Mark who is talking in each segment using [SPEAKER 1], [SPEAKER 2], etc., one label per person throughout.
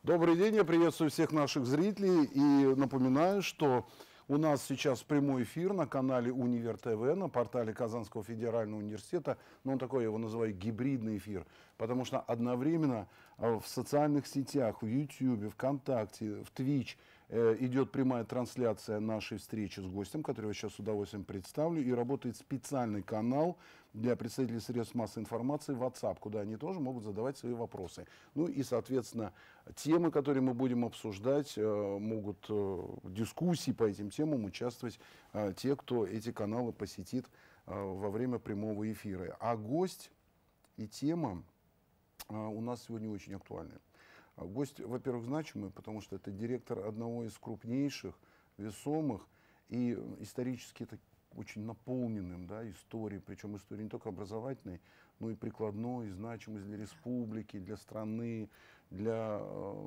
[SPEAKER 1] Добрый день, я приветствую всех наших зрителей и напоминаю, что у нас сейчас прямой эфир на канале Универ ТВ, на портале Казанского федерального университета, но он такой, я его называю гибридный эфир, потому что одновременно в социальных сетях, в YouTube, ВКонтакте, в Twitch идет прямая трансляция нашей встречи с гостем, который я сейчас с удовольствием представлю, и работает специальный канал для представителей средств массовой информации WhatsApp, куда они тоже могут задавать свои вопросы. Ну и, соответственно, темы, которые мы будем обсуждать, могут дискуссии по этим темам участвовать те, кто эти каналы посетит во время прямого эфира. А гость и тема у нас сегодня очень актуальны. Гость, во-первых, значимый, потому что это директор одного из крупнейших, весомых и исторически очень наполненным, да, историей, причем история не только образовательной, но и прикладной, значимой для республики, для страны, для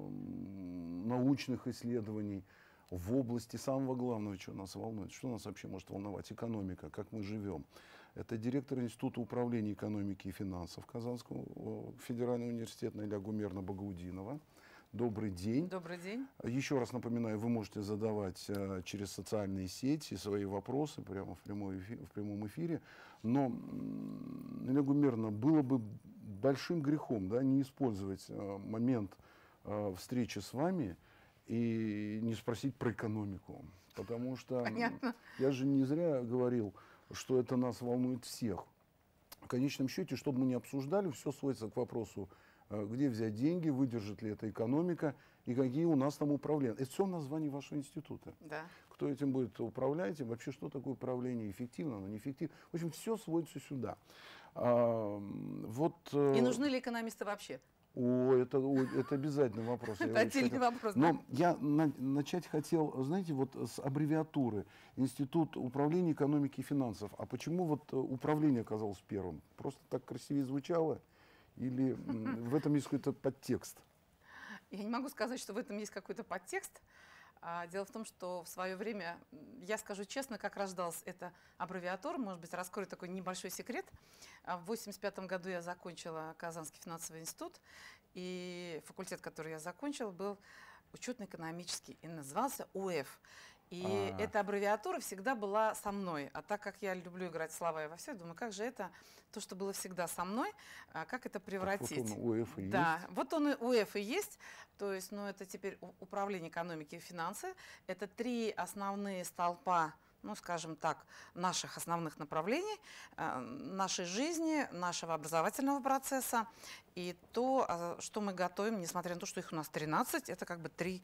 [SPEAKER 1] научных исследований в области самого главного, что нас волнует, что нас вообще может волновать, экономика, как мы живем. Это директор Института управления экономики и финансов Казанского федерального университета Наиля Гумеровна Багаудинова. Добрый день.
[SPEAKER 2] Добрый день.
[SPEAKER 1] Еще раз напоминаю, вы можете задавать через социальные сети свои вопросы прямо в прямом эфире. Но, Наиля Гумеровна, было бы большим грехом, да, не использовать момент встречи с вами и не спросить про экономику. Потому что я же не зря говорил, что это нас волнует всех. В конечном счете, чтобы мы не обсуждали, все сводится к вопросу, где взять деньги, выдержит ли эта экономика и какие у нас там управления. Это все название вашего института.
[SPEAKER 2] Да. Кто
[SPEAKER 1] этим будет управлять, и вообще что такое управление, эффективно, оно неэффективно. В общем, все сводится сюда.
[SPEAKER 2] И нужны ли экономисты вообще?
[SPEAKER 1] Это обязательный вопрос.
[SPEAKER 2] Это отдельный вопрос.
[SPEAKER 1] Но я начать хотел, знаете, вот с аббревиатуры Институт управления экономики и финансов. А почему вот управление оказалось первым? Просто так красивее звучало? Или в этом есть какой-то подтекст?
[SPEAKER 2] Я не могу сказать, что в этом есть какой-то подтекст. Дело в том, что в свое время, я скажу честно, как рождалась эта аббревиатура, может быть, раскрою такой небольшой секрет. В 1985 году я закончила Казанский финансовый институт, и факультет, который я закончила, был учетно-экономический и назывался УЭФ. И эта аббревиатура всегда была со мной. А так как я люблю играть в слова и во все, думаю, как же это, то, что было всегда со мной, как это превратить?
[SPEAKER 1] Вот он, УЭФ и
[SPEAKER 2] да,
[SPEAKER 1] есть.
[SPEAKER 2] вот он и УЭФ и есть. То есть, ну, это теперь управление экономики и финансы. Это три основные столпа, ну, скажем так, наших основных направлений, нашей жизни, нашего образовательного процесса. И то, что мы готовим, несмотря на то, что их у нас 13, это как бы три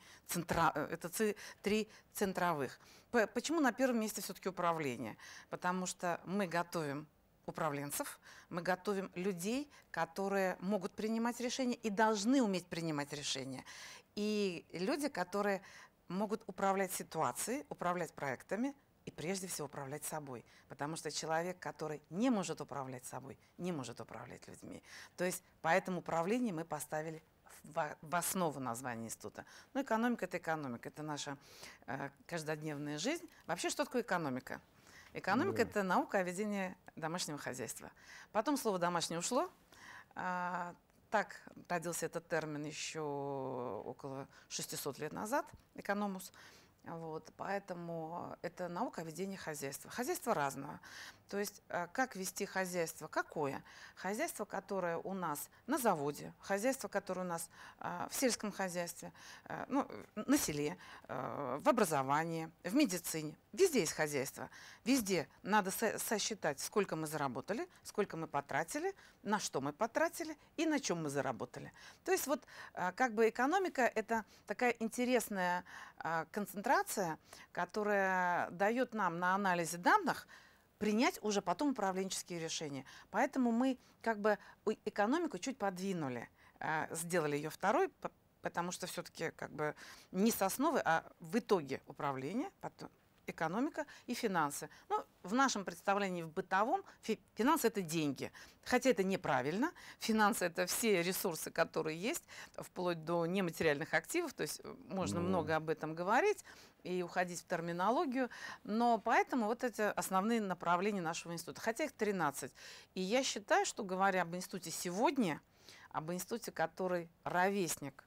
[SPEAKER 2] центровых. Почему на первом месте все-таки управление? Потому что мы готовим управленцев, мы готовим людей, которые могут принимать решения и должны уметь принимать решения. И люди, которые могут управлять ситуацией, управлять проектами, и прежде всего управлять собой. Потому что человек, который не может управлять собой, не может управлять людьми. То есть поэтому управление мы поставили в основу названия института. Ну, экономика – это экономика, это наша каждодневная жизнь. Вообще, что такое экономика? Экономика – это наука о ведении домашнего хозяйства. Потом слово «домашнее» ушло. Так родился этот термин еще около 600 лет назад, экономус. Вот, поэтому это наука о ведении хозяйства. Хозяйство разного. То есть, как вести хозяйство? Какое? Хозяйство, которое у нас на заводе, хозяйство, которое у нас в сельском хозяйстве, ну, на селе, в образовании, в медицине. Везде есть хозяйство. Везде надо сосчитать, сколько мы заработали, сколько мы потратили, на что мы потратили и на чем мы заработали. То есть, вот как бы экономика – это такая интересная концентрация, которая дает нам на анализе данных принять уже потом управленческие решения. Поэтому мы как бы экономику чуть подвинули, сделали ее второй, потому что все-таки как бы не с основы, а в итоге управления, потом экономика и финансы. Ну, в нашем представлении, в бытовом, финансы – это деньги. Хотя это неправильно. Финансы – это все ресурсы, которые есть, вплоть до нематериальных активов. То есть можно много об этом говорить и уходить в терминологию. Но поэтому вот эти основные направления нашего института. Хотя их 13. И я считаю, что, говоря об институте сегодня, об институте, который ровесник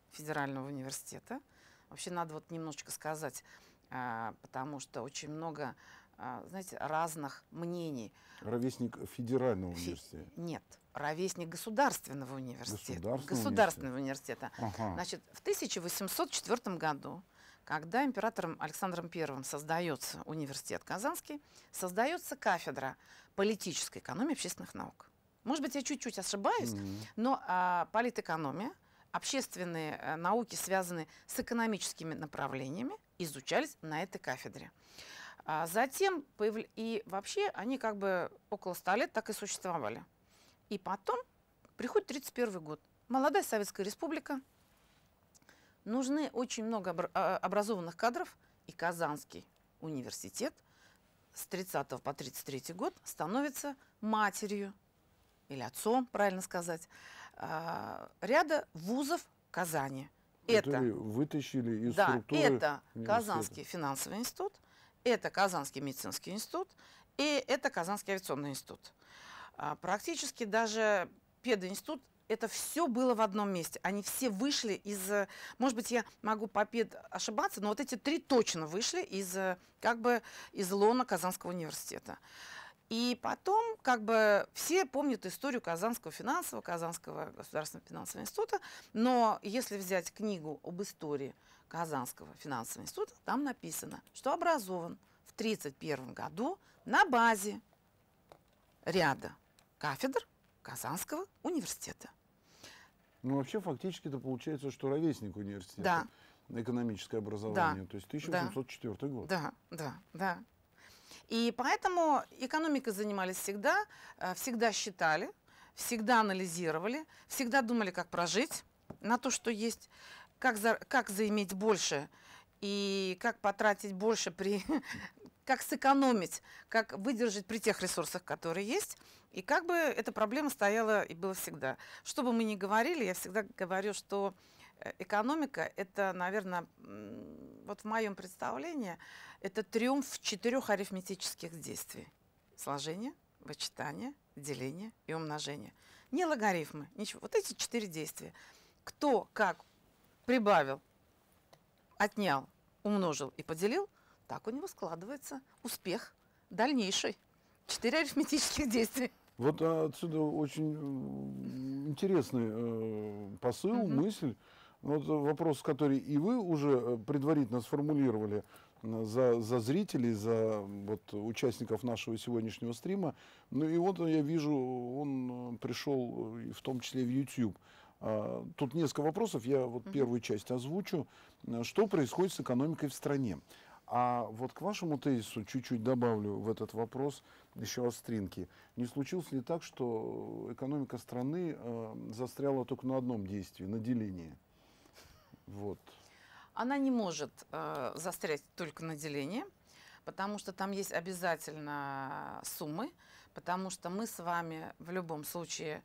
[SPEAKER 2] федерального университета. Вообще надо вот немножечко сказать, потому что очень много, знаете, разных мнений.
[SPEAKER 1] Ровесник федерального университета?
[SPEAKER 2] Нет, ровесник государственного университета.
[SPEAKER 1] Государственного
[SPEAKER 2] университета.
[SPEAKER 1] Ага.
[SPEAKER 2] Значит, в 1804 году, когда императором Александром I создается университет Казанский, создается кафедра политической экономии и общественных наук. Может быть, я чуть-чуть ошибаюсь, но политэкономия, общественные науки, связанные с экономическими направлениями, изучались на этой кафедре. Затем, и вообще, они как бы около 100 лет так и существовали. И потом приходит 1931 год. Молодая Советская Республика. Нужны очень много образованных кадров. И Казанский университет с 30 по 33 год становится матерью, или отцом, правильно сказать, ряда вузов Казани.
[SPEAKER 1] Которые вытащили из
[SPEAKER 2] да,
[SPEAKER 1] структуры
[SPEAKER 2] это Казанский финансовый институт, это Казанский медицинский институт и это Казанский авиационный институт. Практически даже пединститут, это все было в одном месте. Они все вышли из, может быть, я могу по пед ошибаться, но вот эти три точно вышли из, как бы, из лона Казанского университета. И потом, как бы, все помнят историю Казанского финансового, Казанского государственного финансового института, но если взять книгу об истории Казанского финансового института, там написано, что образован в 1931 году на базе ряда кафедр Казанского университета.
[SPEAKER 1] Ну, вообще, фактически, это получается, что ровесник университета.
[SPEAKER 2] Да.
[SPEAKER 1] Экономическое образование.
[SPEAKER 2] Да.
[SPEAKER 1] То есть 1804 год.
[SPEAKER 2] Да, да, да. И поэтому экономикой занимались всегда, всегда считали, всегда анализировали, всегда думали, как прожить на то, что есть, как заиметь больше и как потратить больше, как сэкономить, как выдержать при тех ресурсах, которые есть. И как бы эта проблема стояла и была всегда. Что бы мы ни говорили, я всегда говорю, что экономика – это, наверное, вот в моем представлении, это триумф 4 арифметических действий. Сложение, вычитание, деление и умножение. Не логарифмы, ничего. Вот эти 4 действия. Кто как прибавил, отнял, умножил и поделил, так у него складывается успех дальнейший. 4 арифметических действия.
[SPEAKER 1] Вот отсюда очень интересный посыл, мысль. Вот вопрос, который и вы уже предварительно сформулировали за зрителей, за вот, участников нашего сегодняшнего стрима. Ну и вот я вижу, он пришел в том числе в YouTube. Тут несколько вопросов, я вот первую часть озвучу. Что происходит с экономикой в стране? А вот к вашему тезису чуть-чуть добавлю в этот вопрос еще остринки. Не случилось ли так, что экономика страны застряла только на одном действии, на делении? Вот.
[SPEAKER 2] Она не может застрять только на делении, потому что там есть обязательно суммы, потому что мы с вами в любом случае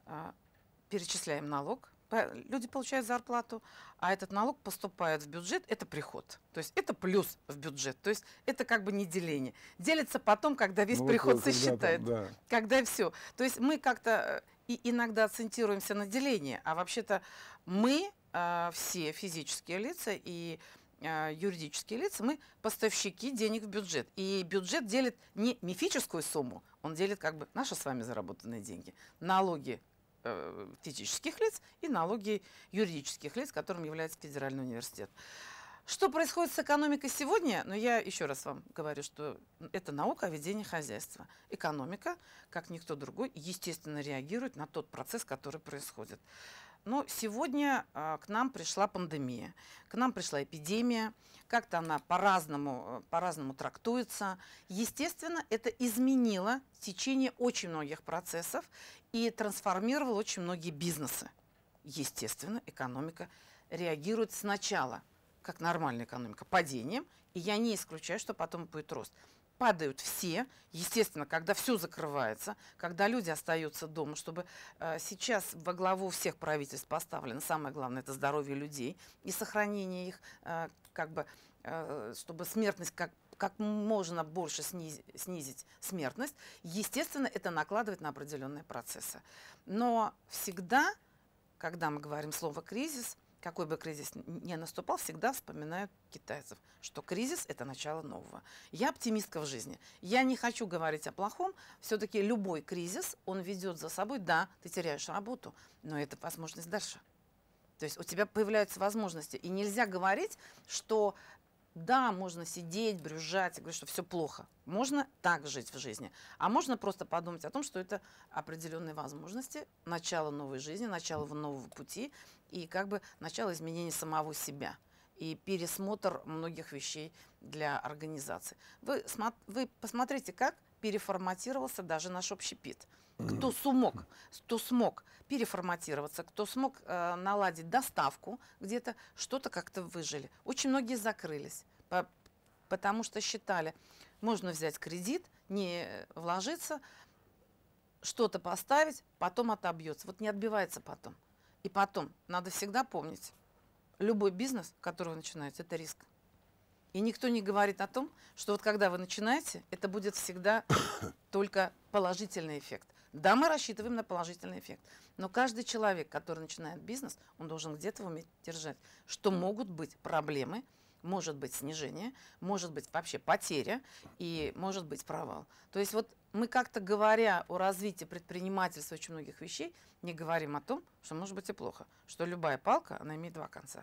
[SPEAKER 2] перечисляем налог. Люди получают зарплату, а этот налог поступает в бюджет, это приход. То есть это плюс в бюджет. То есть это как бы не деление. Делится потом, когда весь приход сосчитает.
[SPEAKER 1] Да.
[SPEAKER 2] Когда все. То есть мы как-то иногда акцентируемся на делении, а вообще-то мы, все физические лица и юридические лица, мы поставщики денег в бюджет. И бюджет делит не мифическую сумму, он делит как бы наши с вами заработанные деньги, налоги физических лиц и налоги юридических лиц, которым является Федеральный университет. Что происходит с экономикой сегодня? Ну, я еще раз вам говорю, что это наука о ведении хозяйства. Экономика, как никто другой, естественно, реагирует на тот процесс, который происходит. Но сегодня к нам пришла пандемия, к нам пришла эпидемия, как-то она по-разному трактуется. Естественно, это изменило течение очень многих процессов и трансформировало очень многие бизнесы. Естественно, экономика реагирует сначала, как нормальная экономика, падением, и я не исключаю, что потом будет рост. Падают все, естественно, когда все закрывается, когда люди остаются дома, чтобы сейчас во главу всех правительств поставлено, самое главное, это здоровье людей и сохранение их, чтобы смертность как можно больше снизить смертность, естественно, это накладывает на определенные процессы. Но всегда, когда мы говорим слово «кризис», какой бы кризис ни наступал, всегда вспоминают китайцев, что кризис – это начало нового. Я оптимистка в жизни. Я не хочу говорить о плохом. Все-таки любой кризис, он ведет за собой, да, ты теряешь работу, но это возможность дальше. То есть у тебя появляются возможности. И нельзя говорить, что да, можно сидеть, брюзжать и говорить, что все плохо. Можно так жить в жизни. А можно просто подумать о том, что это определенные возможности, начало новой жизни, начало нового пути и как бы начало изменения самого себя и пересмотр многих вещей для организации. Вы посмотрите, как переформатировался даже наш общепит. Кто смог переформатироваться, кто смог наладить доставку где-то, что-то как-то выжили. Очень многие закрылись, потому что считали, можно взять кредит, не вложиться, что-то поставить, потом отобьется. Вот не отбивается потом. И потом, надо всегда помнить, любой бизнес, который вы начинаете, это риск. И никто не говорит о том, что вот когда вы начинаете, это будет всегда только положительный эффект. Да, мы рассчитываем на положительный эффект, но каждый человек, который начинает бизнес, он должен где-то уметь держать, что могут быть проблемы, может быть снижение, может быть вообще потеря и может быть провал. То есть вот мы как-то, говоря о развитии предпринимательства очень многих вещей, не говорим о том, что может быть и плохо, что любая палка, она имеет два конца.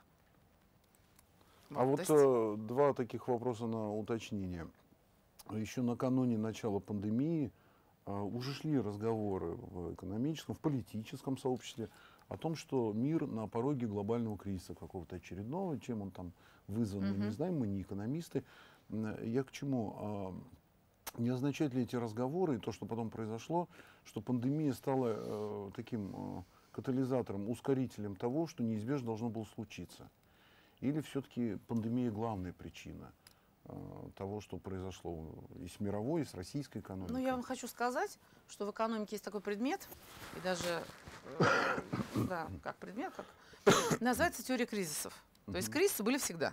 [SPEAKER 1] Два таких вопроса на уточнение. Еще накануне начала пандемии уже шли разговоры в экономическом, в политическом сообществе о том, что мир на пороге глобального кризиса какого-то очередного, чем он там вызван, мы не знаем, мы не экономисты. Я к чему? Не означает ли эти разговоры и то, что потом произошло, что пандемия стала таким катализатором, ускорителем того, что неизбежно должно было случиться? Или все-таки пандемия главная причина того, что произошло и с мировой, и с российской экономикой?
[SPEAKER 2] Ну, я вам хочу сказать, что в экономике есть такой предмет, и даже, да, как предмет, как называется теория кризисов. То есть кризисы были всегда.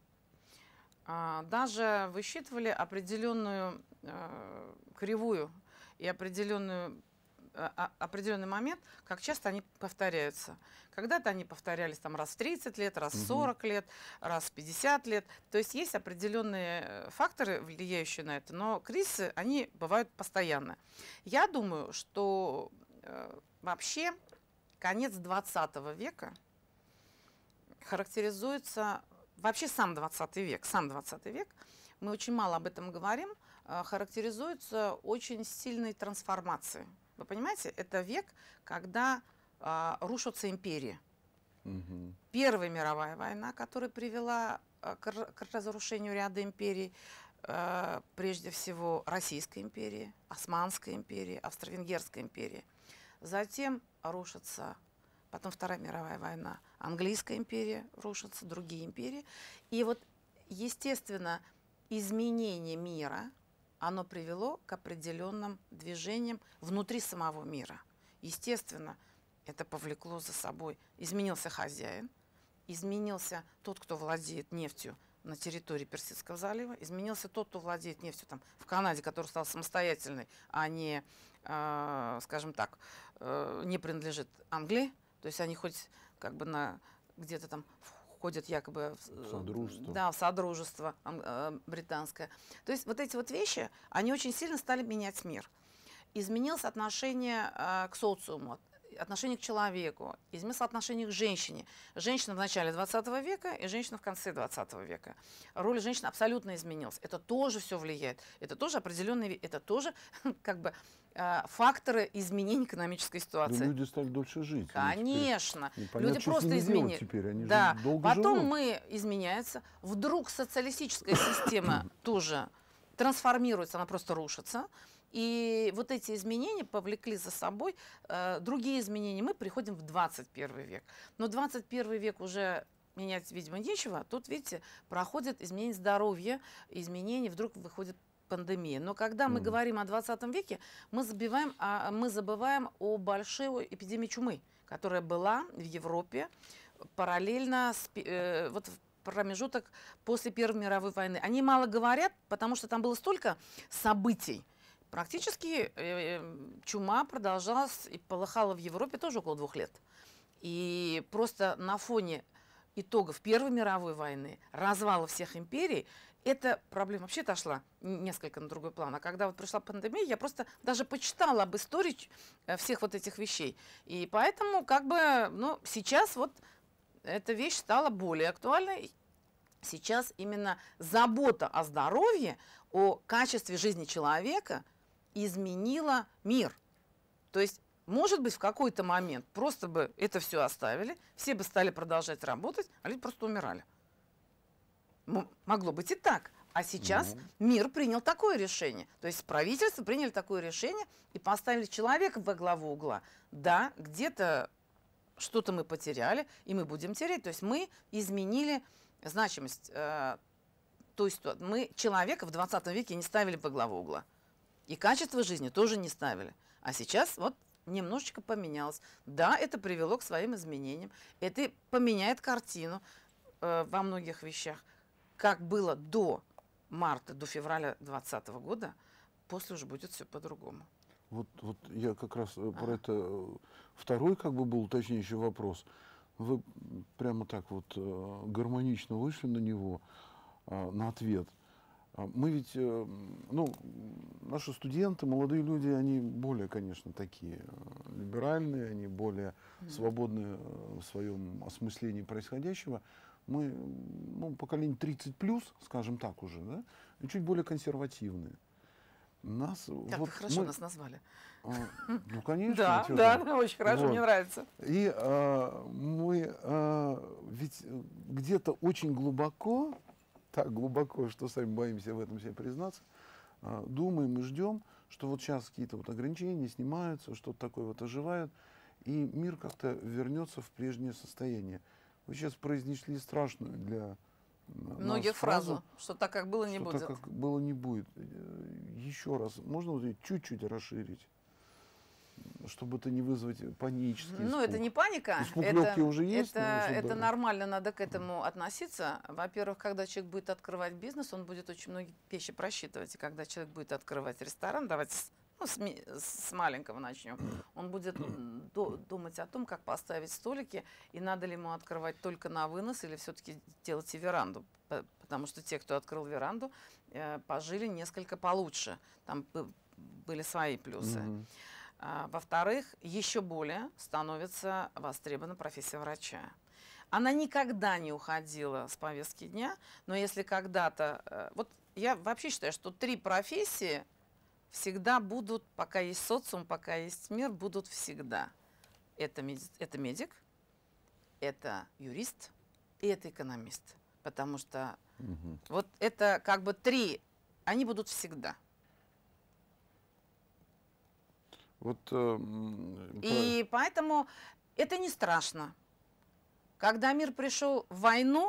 [SPEAKER 2] Даже высчитывали определенную кривую и определенный момент, как часто они повторяются. Когда-то они повторялись там раз в 30 лет, раз в 40 лет, раз в 50 лет. То есть есть определенные факторы, влияющие на это, но кризисы, они бывают постоянно. Я думаю, что вообще конец 20 века характеризуется, вообще сам 20 век, мы очень мало об этом говорим, характеризуется очень сильной трансформацией. Вы понимаете, это век, когда рушатся империи. Первая мировая война, которая привела к разрушению ряда империй, прежде всего Российской империи, Османской империи, Австро-Венгерской империи. Затем рушится, потом Вторая мировая война, Английская империя, рушатся другие империи. И вот, естественно, изменение мира, оно привело к определенным движениям внутри самого мира. Естественно, это повлекло за собой. Изменился хозяин, изменился тот, кто владеет нефтью на территории Персидского залива, изменился тот, кто владеет нефтью там, в Канаде, который стал самостоятельной, а не, скажем так, не принадлежит Англии. То есть они хоть как бы где-то там входят якобы в содружество, да, в содружество британское. То есть вот эти вот вещи, они очень сильно стали менять мир. Изменилось отношение к социуму, отношение к человеку, изменилось отношение к женщине. Женщина в начале 20 века и женщина в конце 20 века. Роль женщины абсолютно изменилась. Это тоже все влияет. Это тоже определенные, это тоже как бы факторы изменения экономической ситуации.
[SPEAKER 1] Да, люди стали дольше жить.
[SPEAKER 2] Конечно.
[SPEAKER 1] Люди просто изменились. Теперь они
[SPEAKER 2] да.
[SPEAKER 1] долго
[SPEAKER 2] Потом
[SPEAKER 1] живут.
[SPEAKER 2] мы изменяется. Вдруг социалистическая система тоже трансформируется, она просто рушится. И вот эти изменения повлекли за собой другие изменения. Мы приходим в 21 век. Но 21 век уже менять, видимо, нечего. Тут, видите, проходит изменение здоровья, изменения, вдруг выходит пандемия. Но когда мы говорим о 20 веке, мы забываем о большой эпидемии чумы, которая была в Европе параллельно с, вот в промежуток после Первой мировой войны. Они мало говорят, потому что там было столько событий. Практически чума продолжалась и полыхала в Европе тоже около 2 лет. И просто на фоне итогов Первой мировой войны, развала всех империй, эта проблема вообще отошла несколько на другой план. А когда вот пришла пандемия, я просто даже почитала об истории всех вот этих вещей. И поэтому как бы, ну, сейчас вот эта вещь стала более актуальной. Сейчас именно забота о здоровье, о качестве жизни человека изменила мир. То есть, может быть, в какой-то момент просто бы это все оставили, все бы стали продолжать работать, а люди просто умирали. Могло быть и так. А сейчас мир принял такое решение. То есть правительство приняли такое решение и поставили человека во главу угла. Да, где-то что-то мы потеряли, и мы будем терять. То есть мы изменили значимость. То есть мы человека в 20 веке не ставили во главу угла. И качество жизни тоже не ставили. А сейчас вот немножечко поменялось. Да, это привело к своим изменениям. Это поменяет картину во многих вещах. Как было до марта, до февраля 2020 года, после уже будет все по-другому.
[SPEAKER 1] Вот я как раз про это второй как бы был уточняющий вопрос. Вы прямо так вот гармонично вышли на него, на ответ. Мы ведь, ну, наши студенты, молодые люди, они более, конечно, такие либеральные, они более свободны в своем осмыслении происходящего. Мы, ну, поколение 30+, скажем так уже, да, и чуть более консервативные.
[SPEAKER 2] Как вот вы хорошо нас назвали.
[SPEAKER 1] Ну, конечно.
[SPEAKER 2] Да, очень хорошо, вот. Мне нравится.
[SPEAKER 1] И мы ведь где-то очень глубоко, так глубоко, что сами боимся в этом себе признаться, думаем и ждем, что вот сейчас какие-то вот ограничения снимаются, что-то такое вот оживает, и мир как-то вернется в прежнее состояние. Вы сейчас произнесли страшную для
[SPEAKER 2] многих фразу, что так, как было, не будет.
[SPEAKER 1] Так, как было, не будет. Еще раз, можно вот чуть-чуть расширить, чтобы это не вызвать панический испуг?
[SPEAKER 2] Ну, это не паника.
[SPEAKER 1] Испуг легкий уже есть.
[SPEAKER 2] Это нормально, надо к этому относиться. Во-первых, когда человек будет открывать бизнес, он будет очень многие вещи просчитывать. И когда человек будет открывать ресторан, давайте с маленького начнем, он будет думать о том, как поставить столики, и надо ли ему открывать только на вынос, или все-таки делать и веранду. Потому что те, кто открыл веранду, пожили несколько получше. Там были свои плюсы. Во-вторых, еще более становится востребована профессия врача. Она никогда не уходила с повестки дня, но если когда-то... Вот я вообще считаю, что 3 профессии всегда будут, пока есть социум, пока есть мир, будут всегда. Это медик, это юрист и это экономист. Потому что вот это как бы 3, они будут всегда.
[SPEAKER 1] Вот,
[SPEAKER 2] и поэтому это не страшно. Когда мир пришел в войну,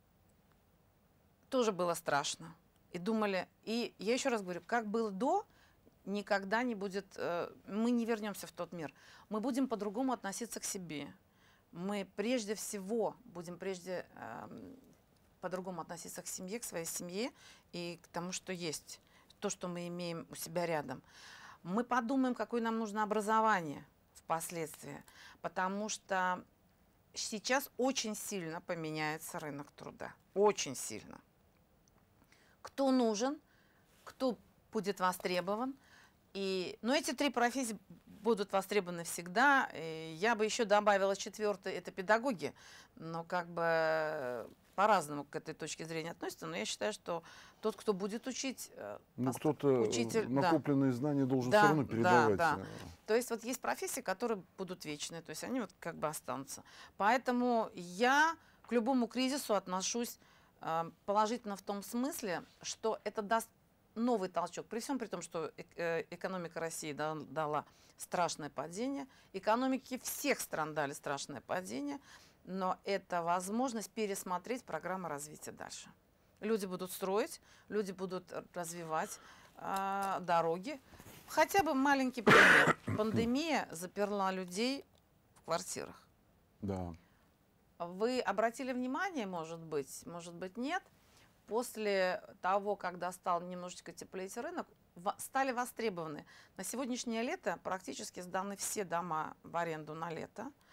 [SPEAKER 2] тоже было страшно. И думали, и я еще раз говорю, как было до, никогда не будет, мы не вернемся в тот мир. Мы будем по-другому относиться к себе. Мы прежде всего будем по-другому относиться к семье, к своей семье и к тому, что есть, то, что мы имеем у себя рядом. Мы подумаем, какое нам нужно образование впоследствии, потому что сейчас очень сильно поменяется рынок труда. Очень сильно. Кто нужен, кто будет востребован. Но эти 3 профессии будут востребованы всегда. И я бы еще добавила 4-й, это педагоги. Но как бы по-разному к этой точке зрения относятся. Но я считаю, что тот, кто будет учить,
[SPEAKER 1] кто-то накопленные знания должен все равно передавать.
[SPEAKER 2] Да. То есть вот есть профессии, которые будут вечные. То есть они вот как бы останутся. Поэтому я к любому кризису отношусь положительно в том смысле, что это даст новый толчок. При всем при том, что экономика России дала страшное падение, экономики всех стран дали страшное падение, но это возможность пересмотреть программу развития дальше. Люди будут строить, люди будут развивать дороги. Хотя бы маленький пример. Пандемия заперла людей в квартирах.
[SPEAKER 1] Да.
[SPEAKER 2] Вы обратили внимание, может быть нет, после того, когда стал немножечко теплеть рынок, стали востребованы. На сегодняшнее лето практически сданы все дома в аренду на лето.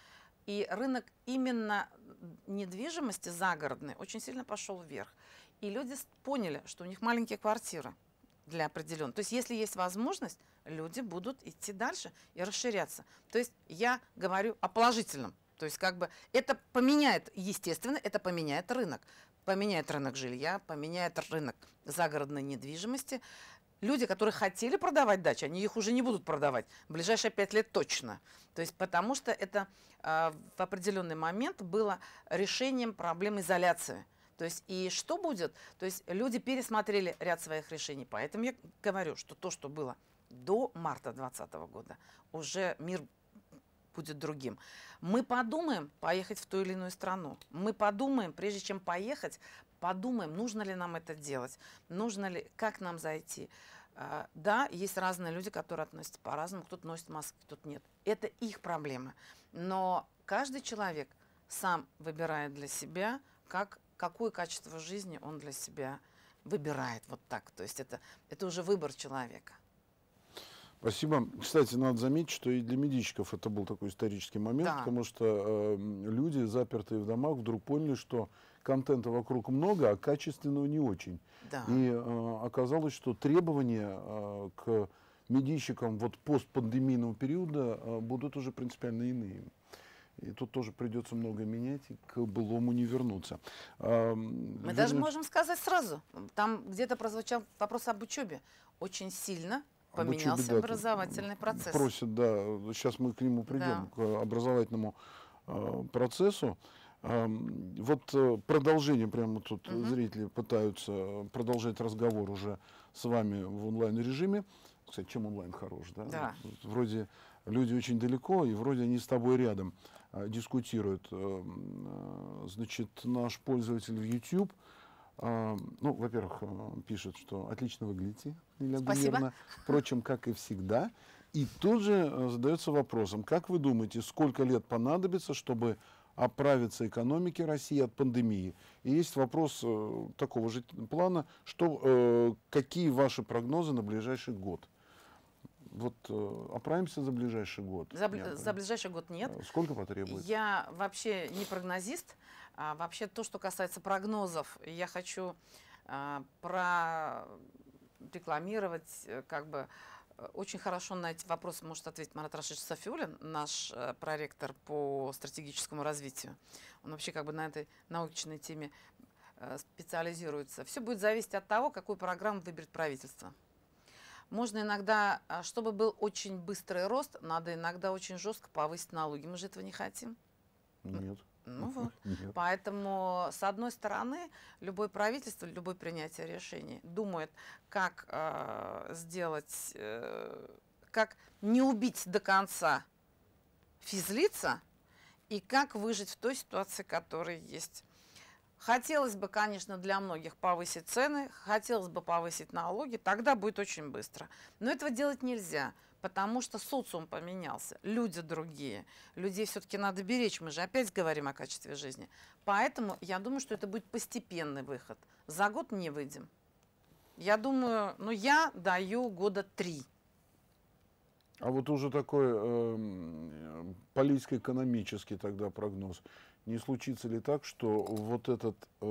[SPEAKER 2] И рынок именно недвижимости загородной очень сильно пошел вверх. И люди поняли, что у них маленькие квартиры для определенных. То есть если есть возможность, люди будут идти дальше и расширяться. То есть я говорю о положительном. То есть как бы это поменяет, естественно, это поменяет рынок. Поменяет рынок жилья, поменяет рынок загородной недвижимости. Люди, которые хотели продавать дачи, они их уже не будут продавать в ближайшие 5 лет точно. То есть потому что это в определенный момент было решением проблем изоляции. То есть и что будет? То есть люди пересмотрели ряд своих решений. Поэтому я говорю, что то, что было до марта 2020 года, уже мир будет другим. Мы подумаем поехать в ту или иную страну. Мы подумаем, прежде чем поехать, подумаем, нужно ли нам это делать, нужно ли, как нам зайти. Да, есть разные люди, которые относятся по-разному, кто-то носит маски, кто-то нет. Это их проблемы. Но каждый человек сам выбирает для себя, какое качество жизни он для себя выбирает. Вот так. То есть это уже выбор человека.
[SPEAKER 1] Спасибо. Кстати, надо заметить, что и для медийщиков это был такой исторический момент,
[SPEAKER 2] Да.
[SPEAKER 1] потому что люди, запертые в домах, вдруг поняли, что контента вокруг много, а качественного не очень.
[SPEAKER 2] Да.
[SPEAKER 1] И оказалось, что требования к медийщикам вот постпандемийного периода будут уже принципиально иные. И тут тоже придется много менять, и к былому не вернуться.
[SPEAKER 2] Мы даже можем сказать сразу, там где-то прозвучал вопрос об учебе. Очень сильно поменялся
[SPEAKER 1] да,
[SPEAKER 2] образовательный процесс.
[SPEAKER 1] Просят, да, сейчас мы к нему придем,
[SPEAKER 2] Да.
[SPEAKER 1] к образовательному процессу. Вот продолжение, прямо тут зрители пытаются продолжать разговор уже с вами в онлайн-режиме. Кстати, чем онлайн хорош, да?
[SPEAKER 2] Да.
[SPEAKER 1] Вот, вроде люди очень далеко, и вроде они с тобой рядом дискутируют. Значит, наш пользователь в YouTube, ну, во-первых, пишет, что отлично выглядите, Лилия Гумеровна, впрочем, как и всегда. И тут же задается вопросом, как вы думаете, сколько лет понадобится, чтобы оправиться экономике России от пандемии? И есть вопрос такого же плана, какие ваши прогнозы на ближайший год? Вот оправимся за ближайший год?
[SPEAKER 2] За ближайший год нет.
[SPEAKER 1] Сколько потребуется?
[SPEAKER 2] Я вообще не прогнозист. Вообще то, что касается прогнозов, я хочу прорекламировать, как бы очень хорошо на эти вопросы может ответить Марат Рашидович Сафиуллин, наш проректор по стратегическому развитию. Он вообще как бы на этой научной теме специализируется. Все будет зависеть от того, какую программу выберет правительство. Можно иногда, чтобы был очень быстрый рост, надо иногда очень жестко повысить налоги. Мы же этого не хотим.
[SPEAKER 1] Нет.
[SPEAKER 2] Ну вот.
[SPEAKER 1] Нет.
[SPEAKER 2] Поэтому, с одной стороны, любое правительство, любое принятие решений думает, как сделать, как не убить до конца физлица и как выжить в той ситуации, которая есть. Хотелось бы, конечно, для многих повысить цены, хотелось бы повысить налоги, тогда будет очень быстро. Но этого делать нельзя, потому что социум поменялся, люди другие. Людей все-таки надо беречь, мы же опять говорим о качестве жизни. Поэтому я думаю, что это будет постепенный выход. За год не выйдем. Я думаю, я даю года 3.
[SPEAKER 1] А вот уже такой политико-экономический тогда прогноз. Не случится ли так, что вот этот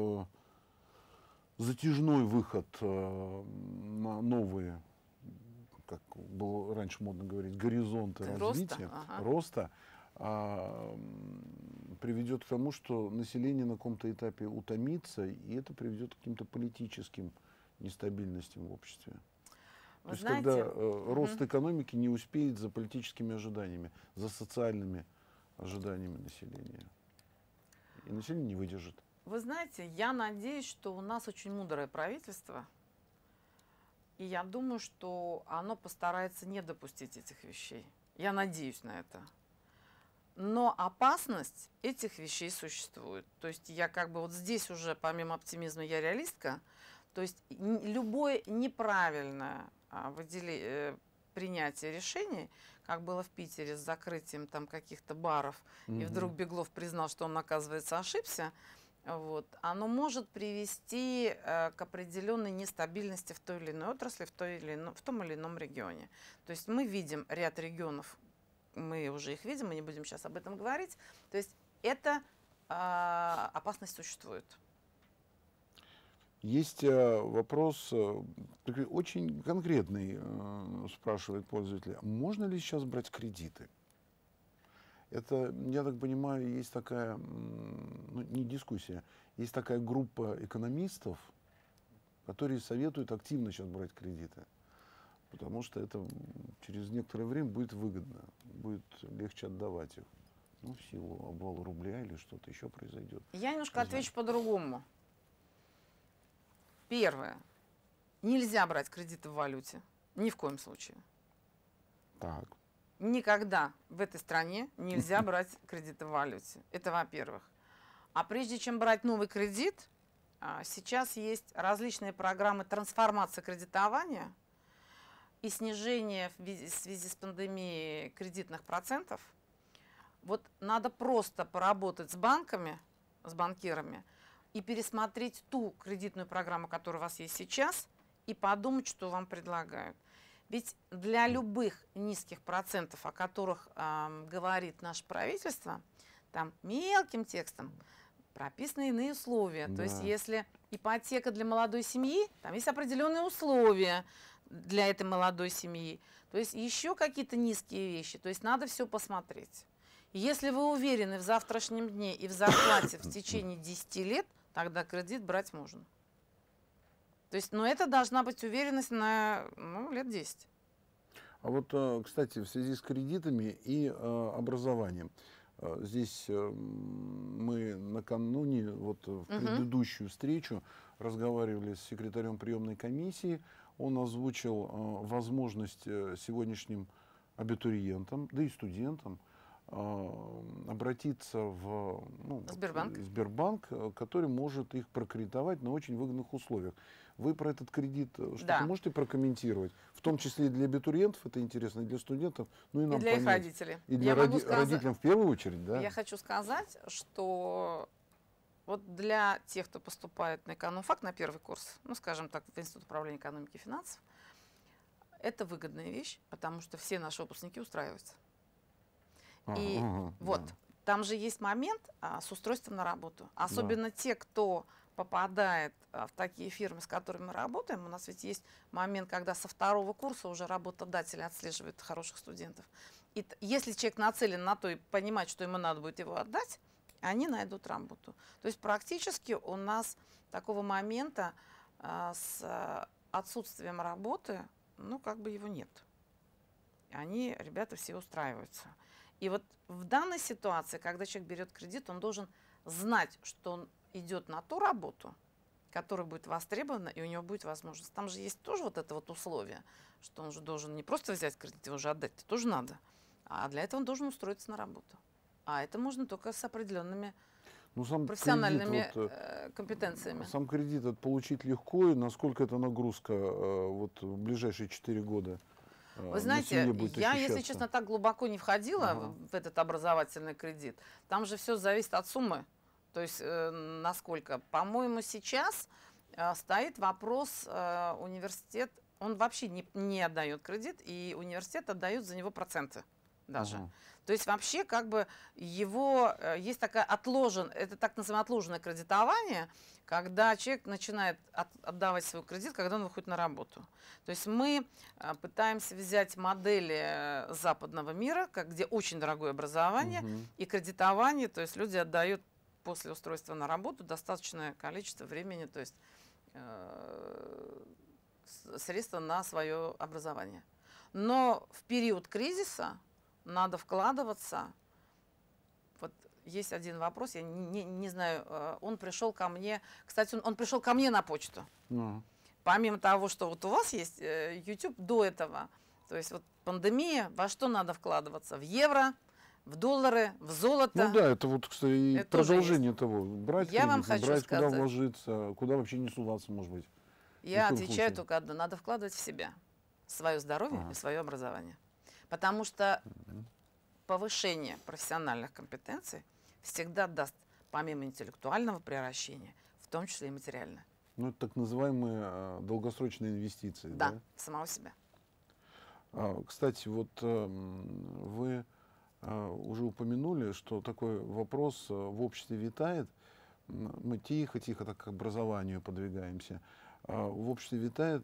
[SPEAKER 1] затяжной выход на новые, как было раньше модно говорить, горизонты развития, роста, приведет к тому, что население на каком-то этапе утомится, и это приведет к каким-то политическим нестабильностям в обществе? То есть, когда рост экономики не успеет за политическими ожиданиями, за социальными ожиданиями населения. И население не выдержит.
[SPEAKER 2] Вы знаете, я надеюсь, что у нас очень мудрое правительство, и я думаю, что оно постарается не допустить этих вещей. Я надеюсь на это. Но опасность этих вещей существует. То есть я как бы вот здесь уже, помимо оптимизма, я реалистка. То есть любое неправильное принятие решений, как было в Питере с закрытием там каких-то баров, и вдруг Беглов признал, что он, оказывается, ошибся, вот, оно может привести к определенной нестабильности в той или иной отрасли, в том или ином регионе. То есть мы видим ряд регионов, мы уже их видим, мы не будем сейчас об этом говорить. То есть эта опасность существует.
[SPEAKER 1] Есть вопрос, очень конкретный, спрашивает пользователь. Можно ли сейчас брать кредиты? Это, я так понимаю, есть такая, ну, не дискуссия, есть такая группа экономистов, которые советуют активно сейчас брать кредиты. Потому что это через некоторое время будет выгодно, будет легче отдавать их. Ну, в силу обвала рубля или что-то еще произойдет.
[SPEAKER 2] Я немножко отвечу по-другому. Первое. Нельзя брать кредиты в валюте. Ни в коем случае.
[SPEAKER 1] Так.
[SPEAKER 2] Никогда в этой стране нельзя брать кредиты в валюте. Это во-первых. А прежде чем брать новый кредит, сейчас есть различные программы трансформации кредитования и снижения в связи с пандемией кредитных процентов. Вот надо просто поработать с банками, с банкирами и пересмотреть ту кредитную программу, которая у вас есть сейчас, и подумать, что вам предлагают. Ведь для любых низких процентов, о которых говорит наше правительство, там мелким текстом прописаны иные условия.
[SPEAKER 1] Да.
[SPEAKER 2] То есть если ипотека для молодой семьи, там есть определенные условия для этой молодой семьи. То есть еще какие-то низкие вещи. То есть надо все посмотреть. Если вы уверены в завтрашнем дне и в зарплате в течение 10 лет, тогда кредит брать можно. То есть, но это должна быть уверенность на лет 10.
[SPEAKER 1] А вот, кстати, в связи с кредитами и образованием. Здесь мы накануне, вот в предыдущую встречу, разговаривали с секретарем приемной комиссии. Он озвучил возможность сегодняшним абитуриентам, да и студентам, обратиться в Сбербанк, который может их прокредитовать на очень выгодных условиях. Вы про этот кредит что-то можете прокомментировать? В том числе и для абитуриентов это интересно, и для студентов, ну и нам
[SPEAKER 2] для их родителей.
[SPEAKER 1] И для родителям в первую очередь, да?
[SPEAKER 2] Я хочу сказать, что вот для тех, кто поступает на экономфак, на первый курс, ну, скажем так, в Институт управления экономики и финансов, это выгодная вещь, потому что все наши выпускники устраиваются. И там же есть момент с устройством на работу. Особенно те, кто попадает в такие фирмы, с которыми мы работаем. У нас ведь есть момент, когда со второго курса уже работодатели отслеживают хороших студентов. И если человек нацелен на то и понимает, что ему надо будет его отдать, они найдут работу. То есть практически у нас такого момента с отсутствием работы, ну, как бы его нет. Они, ребята, все устраиваются. И вот в данной ситуации, когда человек берет кредит, он должен знать, что он идет на ту работу, которая будет востребована, и у него будет возможность. Там же есть тоже вот это вот условие, что он же должен не просто взять кредит, его же отдать, это тоже надо. А для этого он должен устроиться на работу. А это можно только с определенными профессиональными компетенциями.
[SPEAKER 1] Сам кредит это получить легко, и насколько это нагрузка вот в ближайшие 4 года?
[SPEAKER 2] Вы знаете, я, если честно, так глубоко не входила в этот образовательный кредит. Там же все зависит от суммы. То есть насколько. По-моему, сейчас стоит вопрос, университет, он вообще не отдает кредит, и университет отдает за него проценты даже. То есть вообще как бы его, есть такая это так называемое отложенное кредитование, когда человек начинает отдавать свой кредит, когда он выходит на работу. То есть мы пытаемся взять модели западного мира, где очень дорогое образование и кредитование, то есть люди отдают после устройства на работу достаточное количество времени, то есть средства на свое образование. Но в период кризиса надо вкладываться. Вот есть один вопрос, я не знаю, он пришел ко мне, кстати, он пришел ко мне на почту. Помимо того, что вот у вас есть YouTube до этого, то есть вот пандемия, во что надо вкладываться? В евро, в доллары, в золото.
[SPEAKER 1] Ну да, это вот, кстати, это продолжение того. Брать
[SPEAKER 2] я
[SPEAKER 1] кредит,
[SPEAKER 2] вам хочу
[SPEAKER 1] брать,
[SPEAKER 2] сказать,
[SPEAKER 1] куда вложиться, куда вообще не суваться, может быть.
[SPEAKER 2] Я отвечаю только одно. Надо вкладывать в себя, в свое здоровье и свое образование. Потому что повышение профессиональных компетенций всегда даст, помимо интеллектуального приращения, в том числе и материальное.
[SPEAKER 1] Ну, это так называемые долгосрочные инвестиции.
[SPEAKER 2] Да, в самого себя.
[SPEAKER 1] Кстати, вот вы уже упомянули, что такой вопрос в обществе витает. Мы тихо-тихо так к образованию подвигаемся. В обществе витает,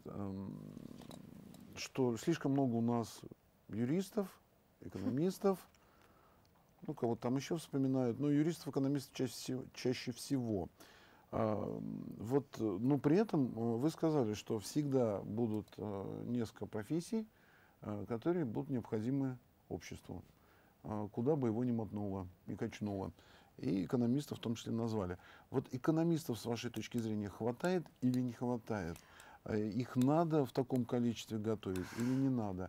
[SPEAKER 1] что слишком много у нас юристов, экономистов, ну, кого там еще вспоминают, но юристов, экономистов чаще всего. Вот, но при этом вы сказали, что всегда будут несколько профессий, которые будут необходимы обществу, куда бы его ни мотнуло и качнуло. И экономистов в том числе назвали. Вот экономистов, с вашей точки зрения, хватает или не хватает? Их надо в таком количестве готовить или не надо?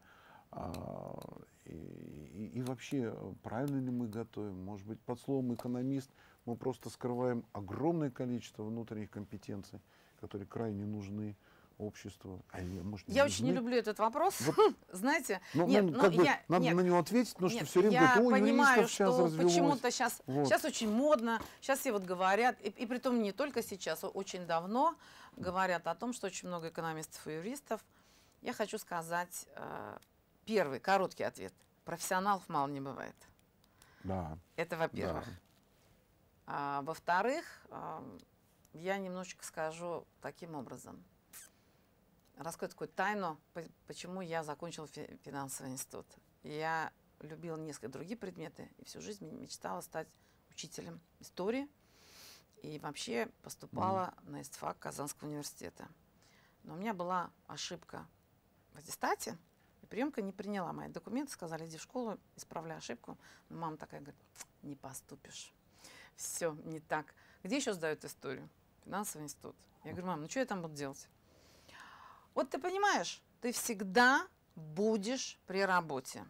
[SPEAKER 1] И вообще, правильно ли мы готовим? Может быть, под словом «экономист» мы просто скрываем огромное количество внутренних компетенций, которые крайне нужны обществу.
[SPEAKER 2] Я очень не люблю этот вопрос. Вот, знаете,
[SPEAKER 1] надо на него ответить, но что все время
[SPEAKER 2] я
[SPEAKER 1] говорят,
[SPEAKER 2] понимаю,
[SPEAKER 1] сейчас
[SPEAKER 2] что
[SPEAKER 1] развелось.
[SPEAKER 2] Почему-то сейчас очень модно, сейчас все вот говорят, и при том не только сейчас, очень давно говорят о том, что очень много экономистов и юристов. Я хочу сказать первый, короткий ответ. Профессионалов мало не бывает.
[SPEAKER 1] Да.
[SPEAKER 2] Это во-первых. Да. Во-вторых, я немножечко скажу таким образом. Раскрою такую тайну, почему я закончила финансовый институт. Я любила несколько других предметы и всю жизнь мечтала стать учителем истории. И вообще поступала на ИСТФАК Казанского университета. Но у меня была ошибка в аттестате. И приемка не приняла мои документы, сказали, иди в школу, исправляй ошибку. Но мама такая говорит, не поступишь. Все, не так. Где еще сдают историю? Финансовый институт. Я говорю, мам, ну что я там буду делать? Вот ты понимаешь, ты всегда будешь при работе.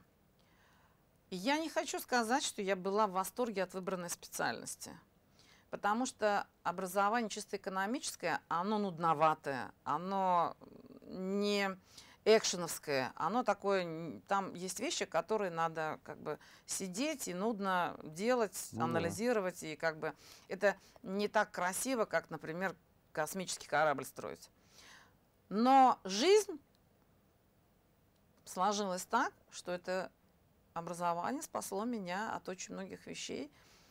[SPEAKER 2] И я не хочу сказать, что я была в восторге от выбранной специальности. Потому что образование чисто экономическое, оно нудноватое, оно не экшеновское, оно такое, там есть вещи, которые надо как бы сидеть и нудно делать, анализировать, и как бы это не так красиво, как, например, космический корабль строить. Но жизнь сложилась так, что это образование спасло меня от очень многих вещей.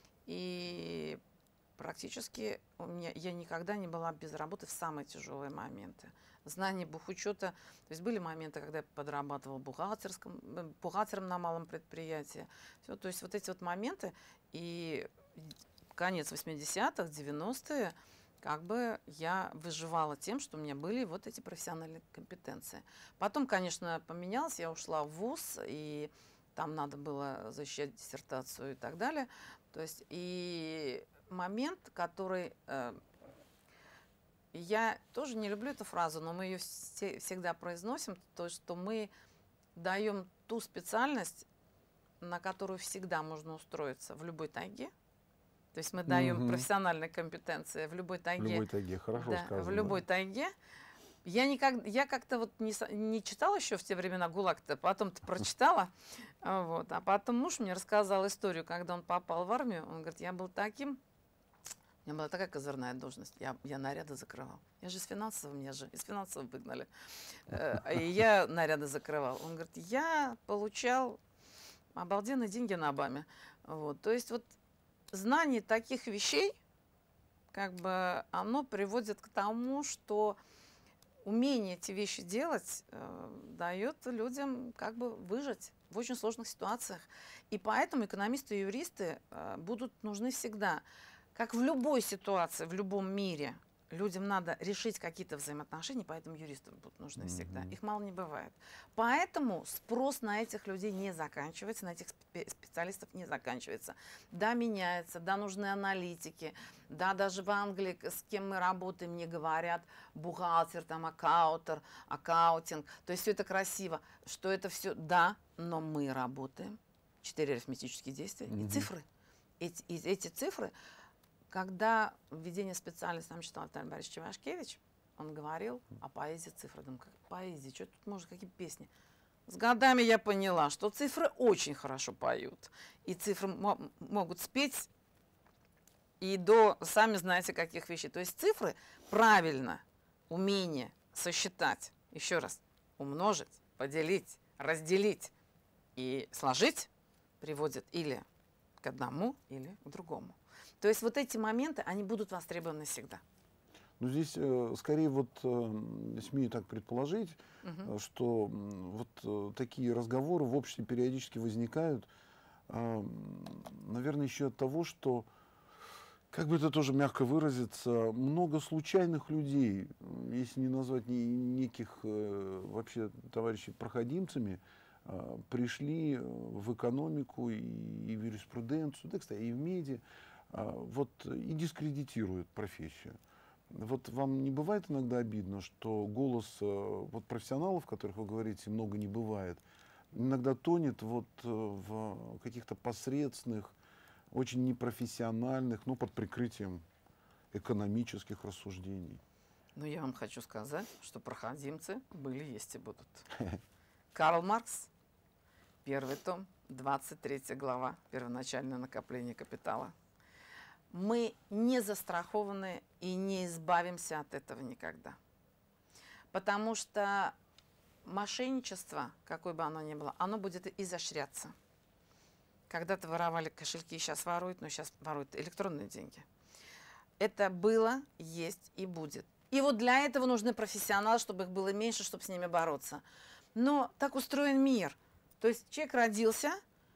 [SPEAKER 2] И практически я никогда не была без работы в самые тяжелые моменты. Знание бухучета. То есть были моменты, когда я подрабатывала бухгалтером на малом предприятии. Все, то есть вот эти вот моменты. И конец 80-х, 90-е, как бы я выживала тем, что у меня были вот эти профессиональные компетенции. Потом, конечно, поменялось, я ушла в вуз, и там надо было защищать диссертацию и так далее. То есть и момент, который... я тоже не люблю эту фразу, но мы ее всегда произносим, то, что мы даем ту специальность, на которую всегда можно устроиться в любой тайге. То есть мы даем профессиональные компетенции в любой тайге.
[SPEAKER 1] В любой тайге, хорошо сказано.
[SPEAKER 2] В любой тайге. Я как-то вот не читала еще в те времена ГУЛАГ-то, потом-то прочитала. Вот. А потом муж мне рассказал историю, когда он попал в армию. Он говорит, я был таким, у меня была такая козырная должность, я наряды закрывал. Я же из финансового выгнали. И я наряды закрывал. Он говорит, я получал обалденные деньги на БАМе. Вот. То есть вот знание таких вещей, как бы, оно приводит к тому, что умение эти вещи делать дает людям как бы выжить в очень сложных ситуациях. И поэтому экономисты и юристы будут нужны всегда. Как в любой ситуации, в любом мире, людям надо решить какие-то взаимоотношения, поэтому юристы будут нужны всегда. Их мало не бывает. Поэтому спрос на этих людей не заканчивается, на этих специалистов не заканчивается. Да, меняется, да, нужны аналитики, да, даже в Англии, с кем мы работаем, мне говорят бухгалтер, там, аккаунтинг. То есть все это красиво, что это все, да, но мы работаем. 4 арифметические действия и цифры. Эти цифры... Когда введение специальности нам читал Виталий Борисович Ивашкевич, он говорил о поэзии цифр. Думаю, как поэзия, что тут может, какие песни? С годами я поняла, что цифры очень хорошо поют. И цифры могут спеть и до, сами знаете, каких вещей. То есть цифры правильно, умение сосчитать, еще раз, умножить, поделить, разделить и сложить, приводит или к одному, или к другому. То есть вот эти моменты, они будут востребованы всегда.
[SPEAKER 1] Ну, здесь скорее вот смею так предположить, что такие разговоры в обществе периодически возникают, наверное, еще от того, что, как бы это тоже мягко выразиться, много случайных людей, если не назвать неких вообще товарищей проходимцами, пришли в экономику и в юриспруденцию, да, кстати, и в медиа, и дискредитируют профессию. Вот вам не бывает иногда обидно, что голос профессионалов, которых вы говорите, много не бывает, иногда тонет в каких-то посредственных, очень непрофессиональных, под прикрытием экономических рассуждений?
[SPEAKER 2] Но я вам хочу сказать, что проходимцы были, есть и будут. Карл Маркс, 1 том, 23 глава, первоначальное накопление капитала. Мы не застрахованы и не избавимся от этого никогда. Потому что мошенничество, какое бы оно ни было, оно будет изощряться. Когда-то воровали кошельки, сейчас воруют, но сейчас воруют электронные деньги. Это было, есть и будет. И вот для этого нужны профессионалы, чтобы их было меньше, чтобы с ними бороться. Но так устроен мир. То есть человек родился,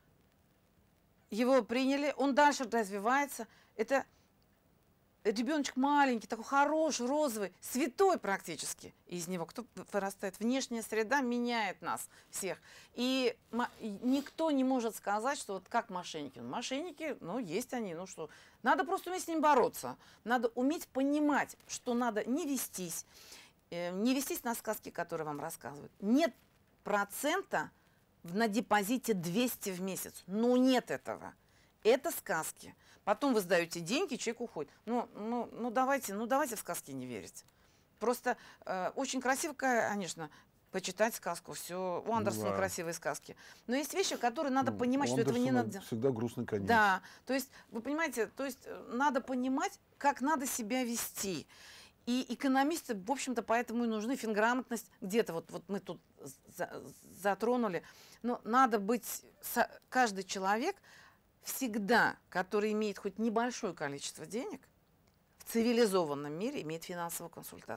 [SPEAKER 2] его приняли, он дальше развивается. Это ребеночек маленький, такой хороший, розовый, святой практически. Из него кто вырастает? Внешняя среда меняет нас всех. И никто не может сказать, что вот как мошенники. Мошенники, есть они, что. Надо просто уметь с ним бороться. Надо уметь понимать, что надо не вестись на сказки, которые вам рассказывают. Нет процента на депозите 200 в месяц. Нет этого. Это сказки. Потом вы сдаете деньги, человек уходит. Давайте в сказки не верить. Просто очень красиво, конечно, почитать сказку. Все, у Андерсона красивые сказки. Но есть вещи, которые надо понимать, что этого не надо делать.
[SPEAKER 1] Всегда грустный конец.
[SPEAKER 2] Да, то есть, вы понимаете, надо понимать, как надо себя вести. И экономисты, в общем-то, поэтому и нужны. Финграмотность где-то, вот мы тут затронули. Но надо быть, каждый человек всегда, который имеет хоть небольшое количество денег, в цивилизованном мире имеет финансового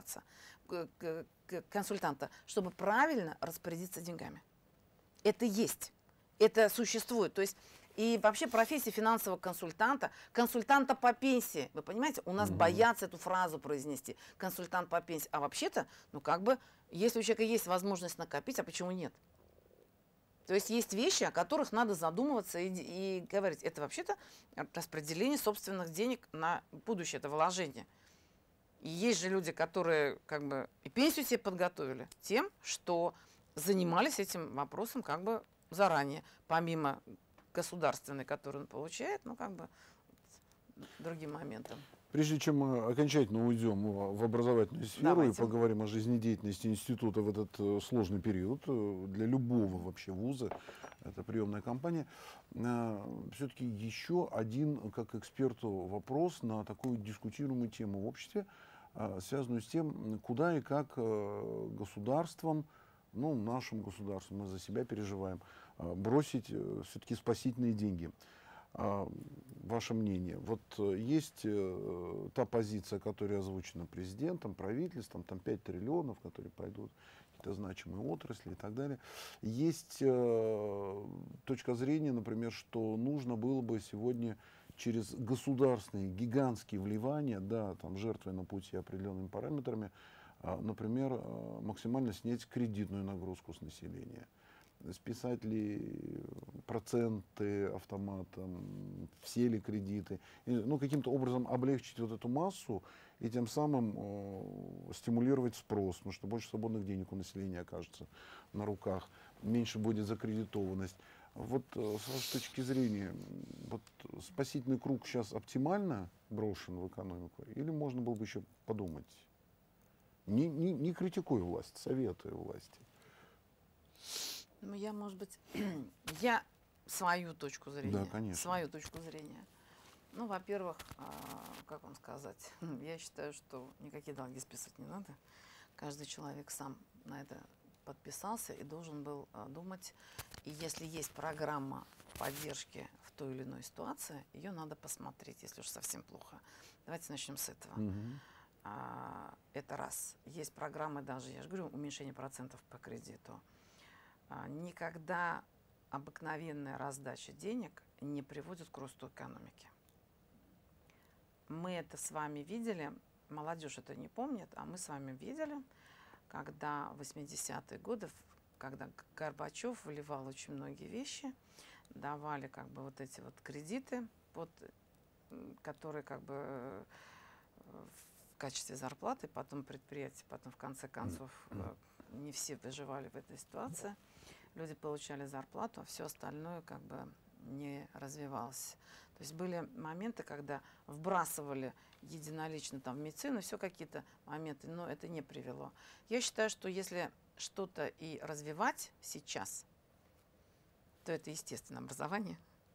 [SPEAKER 2] консультанта, чтобы правильно распорядиться деньгами. Это есть, это существует. То есть и вообще профессия финансового консультанта по пенсии, вы понимаете, у нас боятся эту фразу произнести, консультант по пенсии. А вообще-то, если у человека есть возможность накопить, а почему нет? То есть есть вещи, о которых надо задумываться и говорить. Это вообще-то распределение собственных денег на будущее, это вложение. И есть же люди, которые и пенсию себе подготовили тем, что занимались этим вопросом заранее, помимо государственной, которую он получает, другим моментом.
[SPEAKER 1] Прежде чем мы окончательно уйдем в образовательную сферу и поговорим о жизнедеятельности института в этот сложный период для любого вообще вуза, это приемная кампания, все-таки еще один, как эксперту, вопрос на такую дискутируемую тему в обществе, связанную с тем, куда и как государством, нашим государством, мы за себя переживаем, бросить все-таки спасительные деньги. Ваше мнение? Есть та позиция, которая озвучена президентом, правительством, 5 триллионов, которые пойдут в какие-то значимые отрасли и так далее. Есть точка зрения, например, что нужно было бы сегодня через государственные гигантские вливания, жертвуя на пути определенными параметрами, например, максимально снять кредитную нагрузку с населения. Списать ли проценты автоматом, все ли кредиты, каким-то образом облегчить эту массу и тем самым стимулировать спрос, потому что больше свободных денег у населения окажется на руках, меньше будет закредитованность. С вашей точки зрения, спасительный круг сейчас оптимально брошен в экономику или можно было бы еще подумать? Не критикуя власть, советуя власти.
[SPEAKER 2] Я, может быть, свою точку зрения.
[SPEAKER 1] Да, конечно.
[SPEAKER 2] Свою точку зрения. Во-первых, как вам сказать, я считаю, что никакие долги списывать не надо. Каждый человек сам на это подписался и должен был думать. И если есть программа поддержки в той или иной ситуации, ее надо посмотреть, если уж совсем плохо. Давайте начнем с этого. Это раз. Есть программы даже, я же говорю, уменьшение процентов по кредиту. Никогда обыкновенная раздача денег не приводит к росту экономики. Мы это с вами видели, молодежь это не помнит, а мы с вами видели, когда в 80-е годы, когда Горбачев выливал очень многие вещи, давали как бы вот эти вот кредиты, которые как бы в качестве зарплаты, потом предприятия, потом в конце концов не все выживали в этой ситуации. Люди получали зарплату, а все остальное как бы не развивалось. То есть были моменты, когда вбрасывали единолично там в медицину, все какие-то моменты, но это не привело. Я считаю, что если что-то и развивать сейчас, то это естественное образование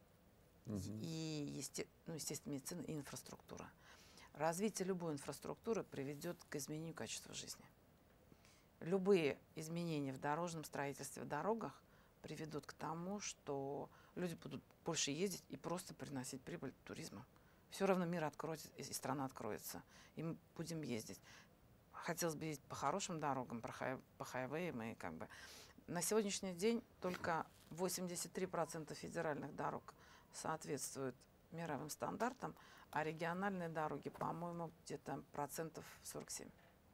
[SPEAKER 2] и, естественно, медицина и инфраструктура. Развитие любой инфраструктуры приведет к изменению качества жизни. Любые изменения в дорожном строительстве, в дорогах приведут к тому, что люди будут больше ездить и просто приносить прибыль туризму. Все равно мир откроется, и страна откроется, и мы будем ездить. Хотелось бы ездить по хорошим дорогам, по хайвеям, и как бы. На сегодняшний день только 83% федеральных дорог соответствуют мировым стандартам, а региональные дороги, по-моему, где-то 47%.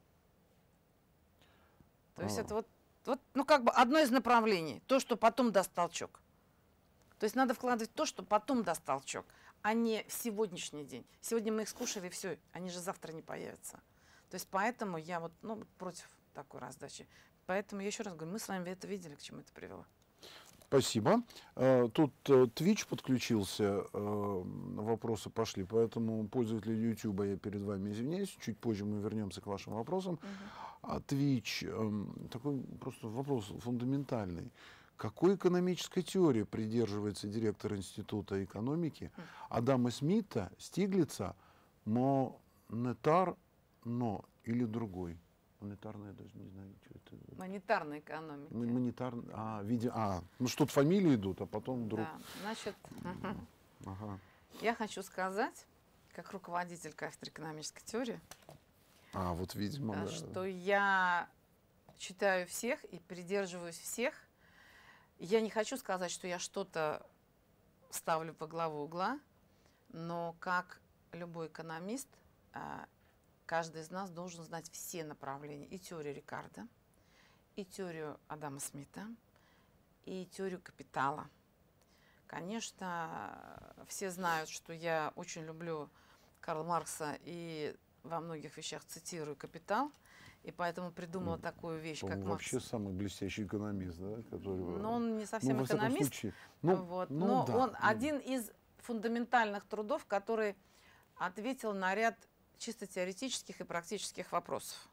[SPEAKER 2] То есть это ну, как бы одно из направлений, то, что потом даст толчок. То есть надо вкладывать то, что потом даст толчок, а не в сегодняшний день. Сегодня мы их скушали, все, они же завтра не появятся. То есть поэтому я против такой раздачи. Поэтому я еще раз говорю, мы с вами это видели, к чему это привело.
[SPEAKER 1] Спасибо. Тут Twitch подключился, вопросы пошли, поэтому пользователи YouTube, я перед вами извиняюсь, чуть позже мы вернемся к вашим вопросам. Twitch, такой просто вопрос фундаментальный. Какой экономической теории придерживается директор Института экономики Адама Смита, Стиглица, монетарно или другой? Монетарная, я даже не знаю, что это.
[SPEAKER 2] Монетарная экономика.
[SPEAKER 1] Ну что-то фамилии идут, а потом вдруг.
[SPEAKER 2] Да, значит, я хочу сказать, как руководитель кафедры экономической теории,
[SPEAKER 1] вот видимо,
[SPEAKER 2] что я читаю всех и придерживаюсь всех. Я не хочу сказать, что я что-то ставлю во главу угла, но как любой экономист, каждый из нас должен знать все направления. И теорию Рикардо, и теорию Адама Смита, и теорию капитала. Конечно, все знают, что я очень люблю Карла Маркса и во многих вещах цитирую «Капитал», и поэтому придумала такую вещь, как Маркс.
[SPEAKER 1] Вообще самый блестящий экономист, да?
[SPEAKER 2] Но он не совсем экономист, но он один из фундаментальных трудов, который ответил на ряд чисто теоретических и практических вопросов.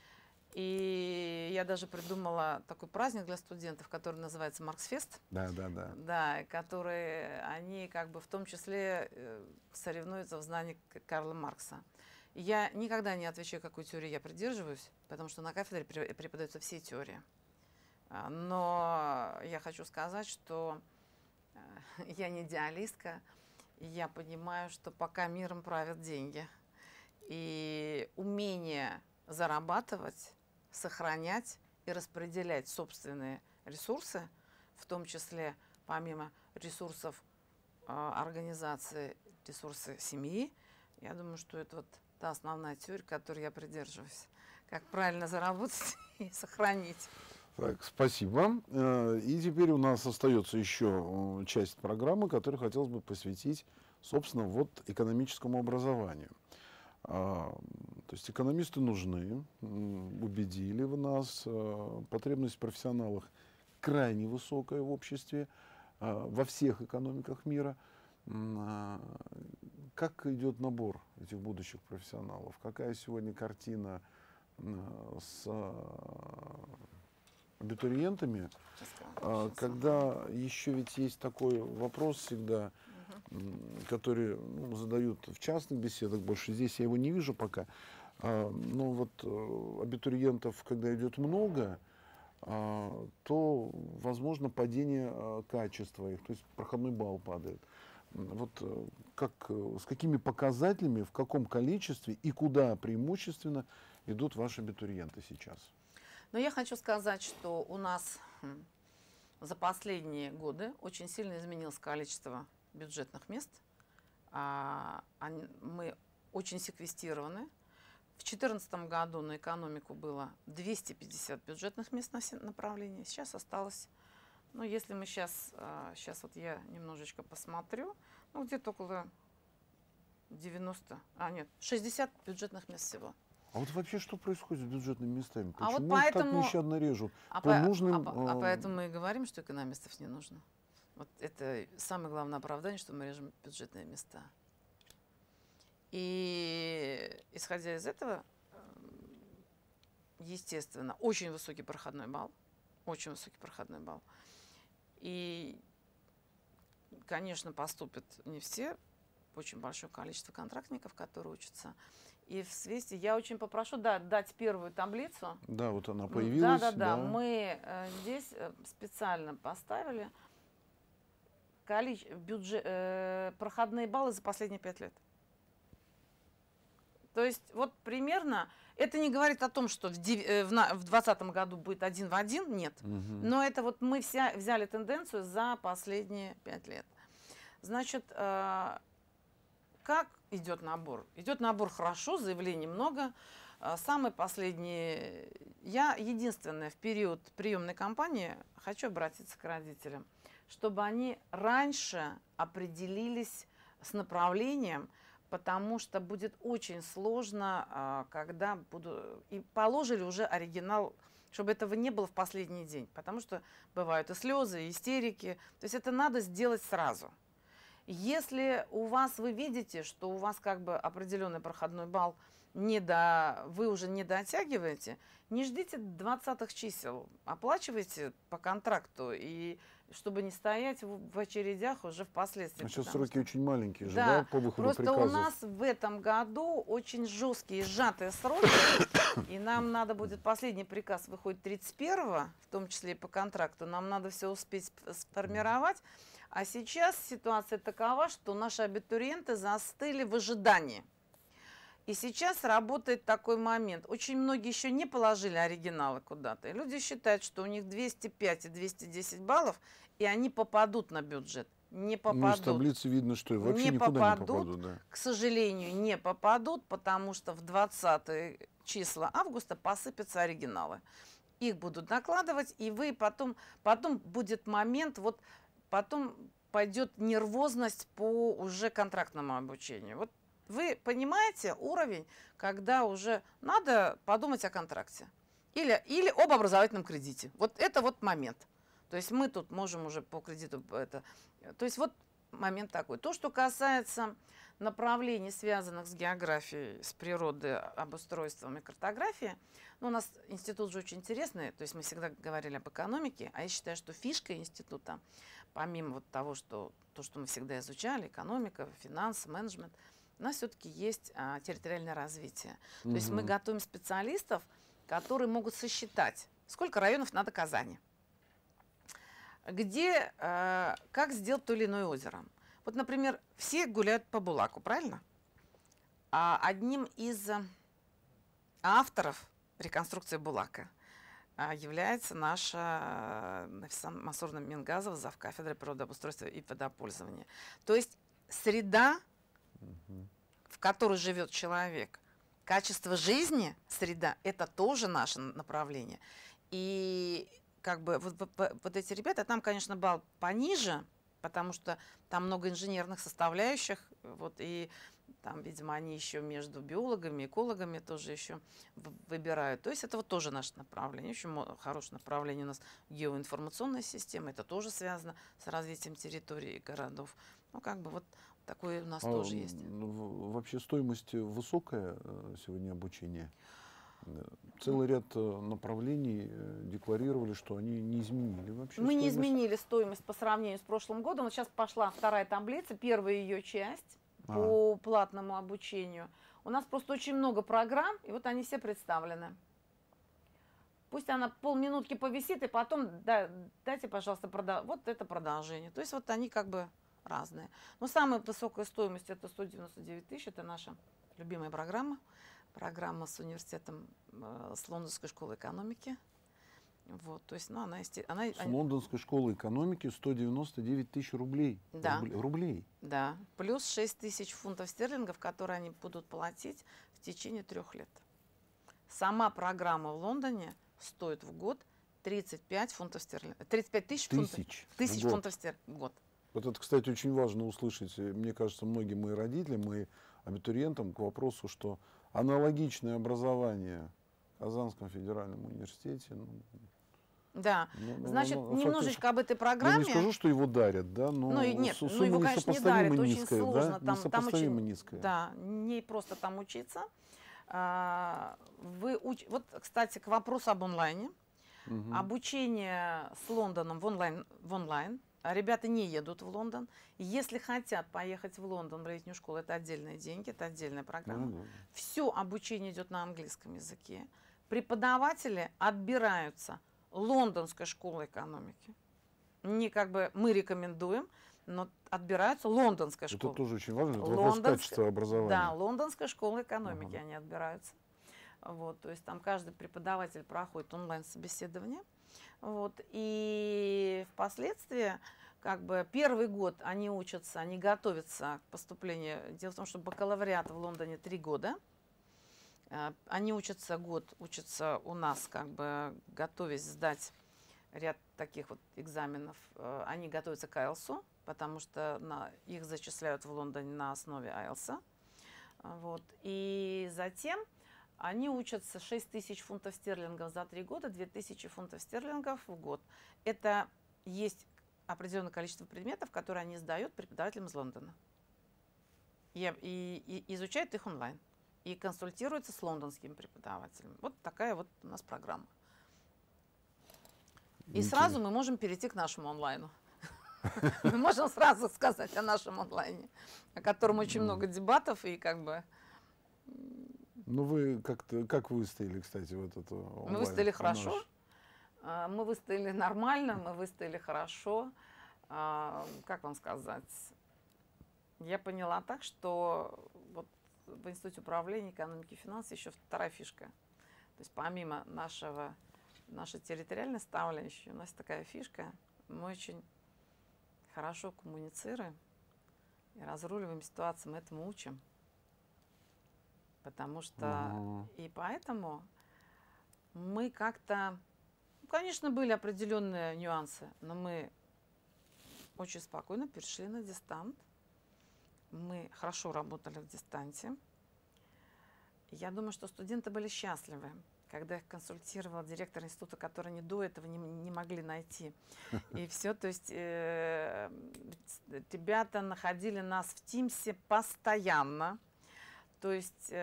[SPEAKER 2] И я даже придумала такой праздник для студентов, который называется Марксфест. Да, которые они как бы в том числе соревнуются в знании Карла Маркса. Я никогда не отвечаю, какой теории я придерживаюсь, потому что на кафедре преподаются все теории. Но я хочу сказать, что я не идеалистка, и я понимаю, что пока миром правят деньги. И умение зарабатывать, сохранять и распределять собственные ресурсы, в том числе помимо ресурсов организации, ресурсы семьи, я думаю, что это та основная теория, которой я придерживаюсь. Как правильно заработать и сохранить.
[SPEAKER 1] Так, спасибо. И теперь у нас остается еще часть программы, которую хотелось бы посвятить, собственно, экономическому образованию. То есть экономисты нужны, убедили в нас, потребность в профессионалах крайне высокая в обществе, во всех экономиках мира. Как идет набор этих будущих профессионалов? Какая сегодня картина с абитуриентами? Когда еще ведь есть такой вопрос всегда, который задают в частных беседах больше, здесь я его не вижу пока. Но абитуриентов, когда идет много, то возможно падение качества их, то есть проходной балл падает. Вот с какими показателями, в каком количестве и куда преимущественно идут ваши абитуриенты сейчас?
[SPEAKER 2] Но я хочу сказать, что у нас за последние годы очень сильно изменилось количество бюджетных мест. Мы очень секвестированы. В 2014 году на экономику было 250 бюджетных мест на все направления. Сейчас осталось, ну, если мы сейчас вот я немножечко посмотрю, ну, где-то около 60 бюджетных мест всего.
[SPEAKER 1] А вот вообще что происходит с бюджетными местами?
[SPEAKER 2] А
[SPEAKER 1] Почему
[SPEAKER 2] вот
[SPEAKER 1] их так
[SPEAKER 2] поэтому,
[SPEAKER 1] нещадно режут?
[SPEAKER 2] а
[SPEAKER 1] По нужным,
[SPEAKER 2] поэтому мы и говорим, что экономистов не нужно. Вот это самое главное оправдание, что мы режем бюджетные места. И исходя из этого, естественно, очень высокий проходной балл. Очень высокий проходной балл. И, конечно, поступят не все, очень большое количество контрактников, которые учатся. И в связи, я очень попрошу дать первую таблицу.
[SPEAKER 1] Да, вот она появилась.
[SPEAKER 2] Да. Мы здесь специально поставили проходные баллы за последние 5 лет. То есть вот примерно, это не говорит о том, что в 2020 году будет 1 в 1, нет. Но это вот мы взяли тенденцию за последние 5 лет. Значит, как идет набор? Идет набор хорошо, заявлений много. Самый последний, я единственная в период приемной кампании хочу обратиться к родителям, чтобы они раньше определились с направлением, потому что будет очень сложно, когда и положили уже оригинал, чтобы этого не было в последний день, потому что бывают и слезы, и истерики. То есть это надо сделать сразу. Если вы видите, что у вас как бы определенный проходной балл вы уже не дотягиваете, не ждите 20-х чисел, оплачивайте по контракту, и чтобы не стоять в очередях уже впоследствии.
[SPEAKER 1] Сейчас сроки очень маленькие же,
[SPEAKER 2] да,
[SPEAKER 1] по выходу
[SPEAKER 2] просто
[SPEAKER 1] приказов.
[SPEAKER 2] у нас в этом году очень жесткие, сжатые сроки, и нам надо будет, последний приказ выходит 31-го, в том числе и по контракту, нам надо все успеть сформировать. А сейчас ситуация такова, что наши абитуриенты застыли в ожидании. И сейчас работает такой момент. Очень многие еще не положили оригиналы куда-то. И люди считают, что у них 205 и 210 баллов, и они попадут на бюджет. Не попадут.
[SPEAKER 1] Ну, из таблицы видно, что вообще никуда не попадут. Да.
[SPEAKER 2] К сожалению, не попадут, потому что в 20 числа августа посыпятся оригиналы. Их будут накладывать, и потом будет момент, потом пойдет нервозность по уже контрактному обучению. Вот вы понимаете уровень, когда уже надо подумать о контракте или об образовательном кредите. Вот это вот момент. То есть мы тут можем уже по кредиту это. То есть вот момент такой. То, что касается направлений, связанных с географией, с природой, обустройством и картографией, у нас институт же очень интересный, то есть мы всегда говорили об экономике, а я считаю, что фишка института, помимо вот того, что мы всегда изучали, экономика, финансы, менеджмент, у нас все-таки есть территориальное развитие. То есть мы готовим специалистов, которые могут сосчитать, сколько районов надо Казани, как сделать то или иное озеро. Вот, например, все гуляют по Булаку, правильно? А одним из авторов реконструкции Булака является наша Мансур Мингазов, завкафедры природообустройства и водопользования. То есть среда, в которой живет человек, качество жизни, среда, это тоже наше направление. И как бы вот эти ребята, там, конечно, балл пониже, потому что там много инженерных составляющих, и там, видимо, они еще между биологами, экологами тоже еще выбирают. То есть это вот тоже наше направление. Очень хорошее направление у нас геоинформационная система, это тоже связано с развитием территорий и городов. Ну, как бы вот такое у нас тоже есть.
[SPEAKER 1] Вообще стоимость высокая сегодня обучения? Целый ряд направлений декларировали, что они не изменили вообще.
[SPEAKER 2] Мы не изменили стоимость по сравнению с прошлым годом. Вот сейчас пошла вторая таблица, первая ее часть по платному обучению. У нас просто очень много программ, и вот они все представлены. Пусть она полминутки повисит, и потом дайте, пожалуйста, вот это продолжение. То есть вот они как бы разные. Но самая высокая стоимость это 199 тысяч, это наша любимая программа. Программа с университетом, с Лондонской школой экономики. Вот, то есть, ну,
[SPEAKER 1] С Лондонской школы экономики 199 тысяч рублей.
[SPEAKER 2] Да.
[SPEAKER 1] Рублей.
[SPEAKER 2] Да. Плюс 6 тысяч фунтов стерлингов, которые они будут платить в течение 3 лет. Сама программа в Лондоне стоит в год 35 фунтов стерлингов. 35 тысяч фунтов стерлингов в год.
[SPEAKER 1] Вот это, кстати, очень важно услышать, мне кажется, многим и родителям, и абитуриентам к вопросу, что аналогичное образование в Казанском федеральном университете.
[SPEAKER 2] Да, значит, немножечко об этой программе.
[SPEAKER 1] Я не скажу, что его дарят, да, но
[SPEAKER 2] нет,
[SPEAKER 1] сумма
[SPEAKER 2] его, конечно, не дарят,
[SPEAKER 1] низкая,
[SPEAKER 2] очень сложно.
[SPEAKER 1] Да?
[SPEAKER 2] Там очень,
[SPEAKER 1] низкая.
[SPEAKER 2] Да, не просто там учиться. Вот, кстати, к вопросу об онлайне.
[SPEAKER 1] Угу.
[SPEAKER 2] Обучение с Лондоном в онлайн. Ребята не едут в Лондон. Если хотят поехать в Лондон в летнюю школу, это отдельные деньги, это отдельная программа. Все обучение идет на английском языке. Преподаватели отбираются Лондонской школой экономики. Не как бы мы рекомендуем, но отбираются Лондонская школа.
[SPEAKER 1] Это тоже очень важно, это вопрос качества образования.
[SPEAKER 2] Да, Лондонская школа экономики, они отбираются. Вот, то есть там каждый преподаватель проходит онлайн-собеседование. Вот, и впоследствии, как бы, первый год они учатся, они готовятся к поступлению. Дело в том, что бакалавриат в Лондоне 3 года. Они учатся учатся у нас, как бы, готовясь сдать ряд таких вот экзаменов. Они готовятся к IELTS, потому что их зачисляют в Лондоне на основе IELTS. Вот, и затем они учатся 6 тысяч фунтов стерлингов за 3 года, 2000 фунтов стерлингов в год. Это есть определенное количество предметов, которые они сдают преподавателям из Лондона. И изучают их онлайн. И консультируются с лондонским преподавателем. Вот такая вот у нас программа. И сразу мы можем перейти к нашему онлайну. Мы можем сразу сказать о нашем онлайне, о котором очень много дебатов и как бы...
[SPEAKER 1] Ну, вы как выстояли, кстати, вот это онлайн?
[SPEAKER 2] Мы выстояли хорошо, мы выстояли нормально, мы выстояли хорошо. Как вам сказать? Я поняла так, что вот в Институте управления экономики и финансов еще вторая фишка. То есть помимо нашей территориальной составляющей, у нас такая фишка. Мы очень хорошо коммуницируем и разруливаем ситуации, мы этому учим. Потому что и поэтому мы как-то, ну, конечно, были определенные нюансы, но мы очень спокойно перешли на дистант. Мы хорошо работали в дистанте. Я думаю, что студенты были счастливы, когда их консультировал директор института, который они до этого не могли найти. И все, то есть ребята находили нас в Тимсе постоянно. То есть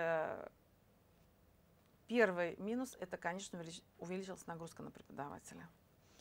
[SPEAKER 2] первый минус – это, конечно, увеличилась нагрузка на преподавателя.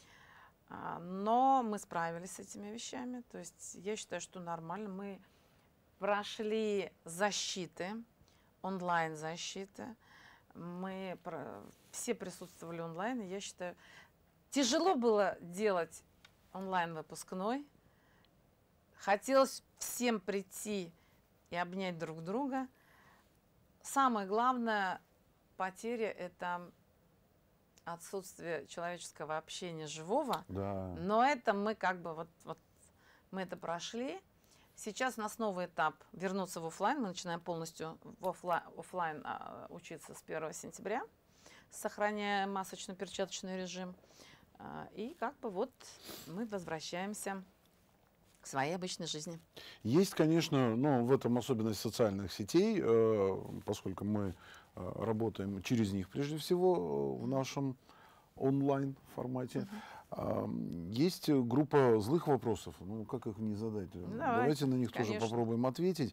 [SPEAKER 2] Но мы справились с этими вещами. То есть я считаю, что нормально. Мы прошли защиты, онлайн-защиты. Мы все присутствовали онлайн. И я считаю, тяжело было делать онлайн-выпускной. Хотелось всем прийти и обнять друг друга. Самое главное потеря – это отсутствие человеческого общения живого.
[SPEAKER 1] Да.
[SPEAKER 2] Но это мы как бы вот мы это прошли. Сейчас у нас новый этап – вернуться в офлайн. Мы начинаем полностью в офлайн учиться с 1 сентября, сохраняя масочно-перчаточный режим. И как бы вот мы возвращаемся к своей обычной жизни.
[SPEAKER 1] Есть, конечно, ну, в этом особенность социальных сетей, поскольку мы работаем через них прежде всего в нашем онлайн-формате. Есть группа злых вопросов. Ну, как их не задать? Давайте на них тоже попробуем ответить.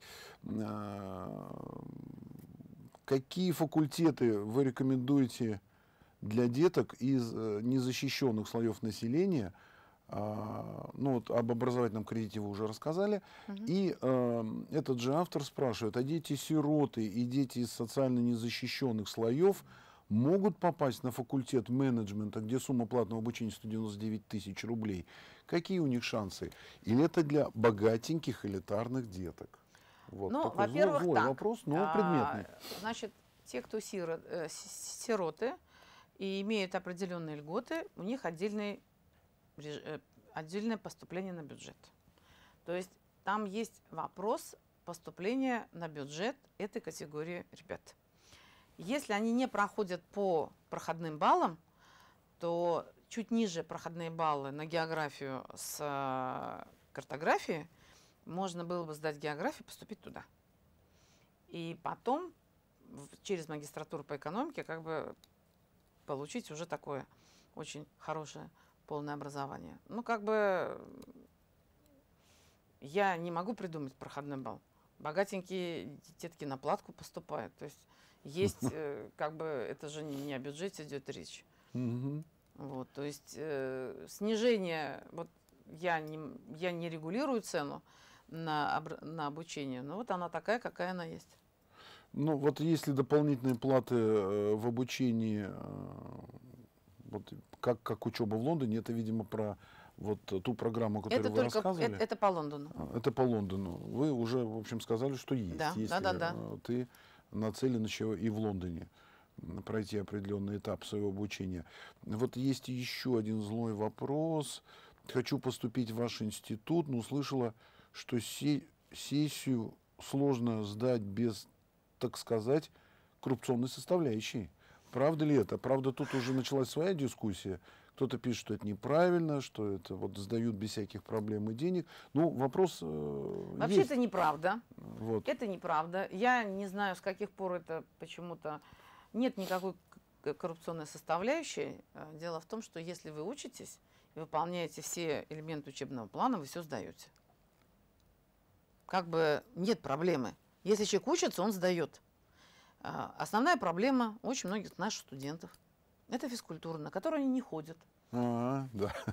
[SPEAKER 1] Какие факультеты вы рекомендуете для деток из незащищенных слоев населения? Ну, вот об образовательном кредите вы уже рассказали. И этот же автор спрашивает, а дети-сироты и дети из социально незащищенных слоев могут попасть на факультет менеджмента, где сумма платного обучения 199 тысяч рублей? Какие у них шансы? Или это для богатеньких элитарных деток? Вот
[SPEAKER 2] Ну,
[SPEAKER 1] такой
[SPEAKER 2] во-первых,
[SPEAKER 1] злой
[SPEAKER 2] так.
[SPEAKER 1] вопрос, но предметный.
[SPEAKER 2] Значит, те, кто сироты и имеют определенные льготы, у них отдельное поступление на бюджет. То есть там есть вопрос поступления на бюджет этой категории ребят. Если они не проходят по проходным баллам, то чуть ниже проходные баллы на географию с картографией можно было бы сдать географию, поступить туда. И потом через магистратуру по экономике как бы получить уже такое очень хорошее полное образование. Ну, как бы я не могу придумать проходной балл. Богатенькие детки на платку поступают. То есть как бы это же не о бюджете идет речь. Вот, то есть снижение, вот я не регулирую цену на обучение, но вот она такая, какая она есть.
[SPEAKER 1] Ну, вот если дополнительные платы в обучении, вот, как учеба в Лондоне, это, видимо, про вот ту программу, которую вы рассказывали.
[SPEAKER 2] Это по Лондону.
[SPEAKER 1] Это по Лондону. Вы уже, в общем, сказали, что есть.
[SPEAKER 2] Да,
[SPEAKER 1] если
[SPEAKER 2] да.
[SPEAKER 1] ты нацелен еще и в Лондоне пройти определенный этап своего обучения. Вот есть еще один злой вопрос. Хочу поступить в ваш институт, но услышала, что сессию сложно сдать без, так сказать, коррупционной составляющей. Правда ли это? Правда, тут уже началась своя дискуссия. Кто-то пишет, что это неправильно, что это вот сдают без всяких проблем и денег. Ну, вопрос
[SPEAKER 2] Вообще
[SPEAKER 1] есть.
[SPEAKER 2] это неправда.
[SPEAKER 1] Вот.
[SPEAKER 2] Это неправда. Я не знаю, с каких пор это почему-то... Нет никакой коррупционной составляющей. Дело в том, что если вы учитесь и выполняете все элементы учебного плана, вы все сдаете. Как бы нет проблемы. Если человек учится, он сдает. Основная проблема очень многих наших студентов – это физкультура, на которую они не ходят.
[SPEAKER 1] Да.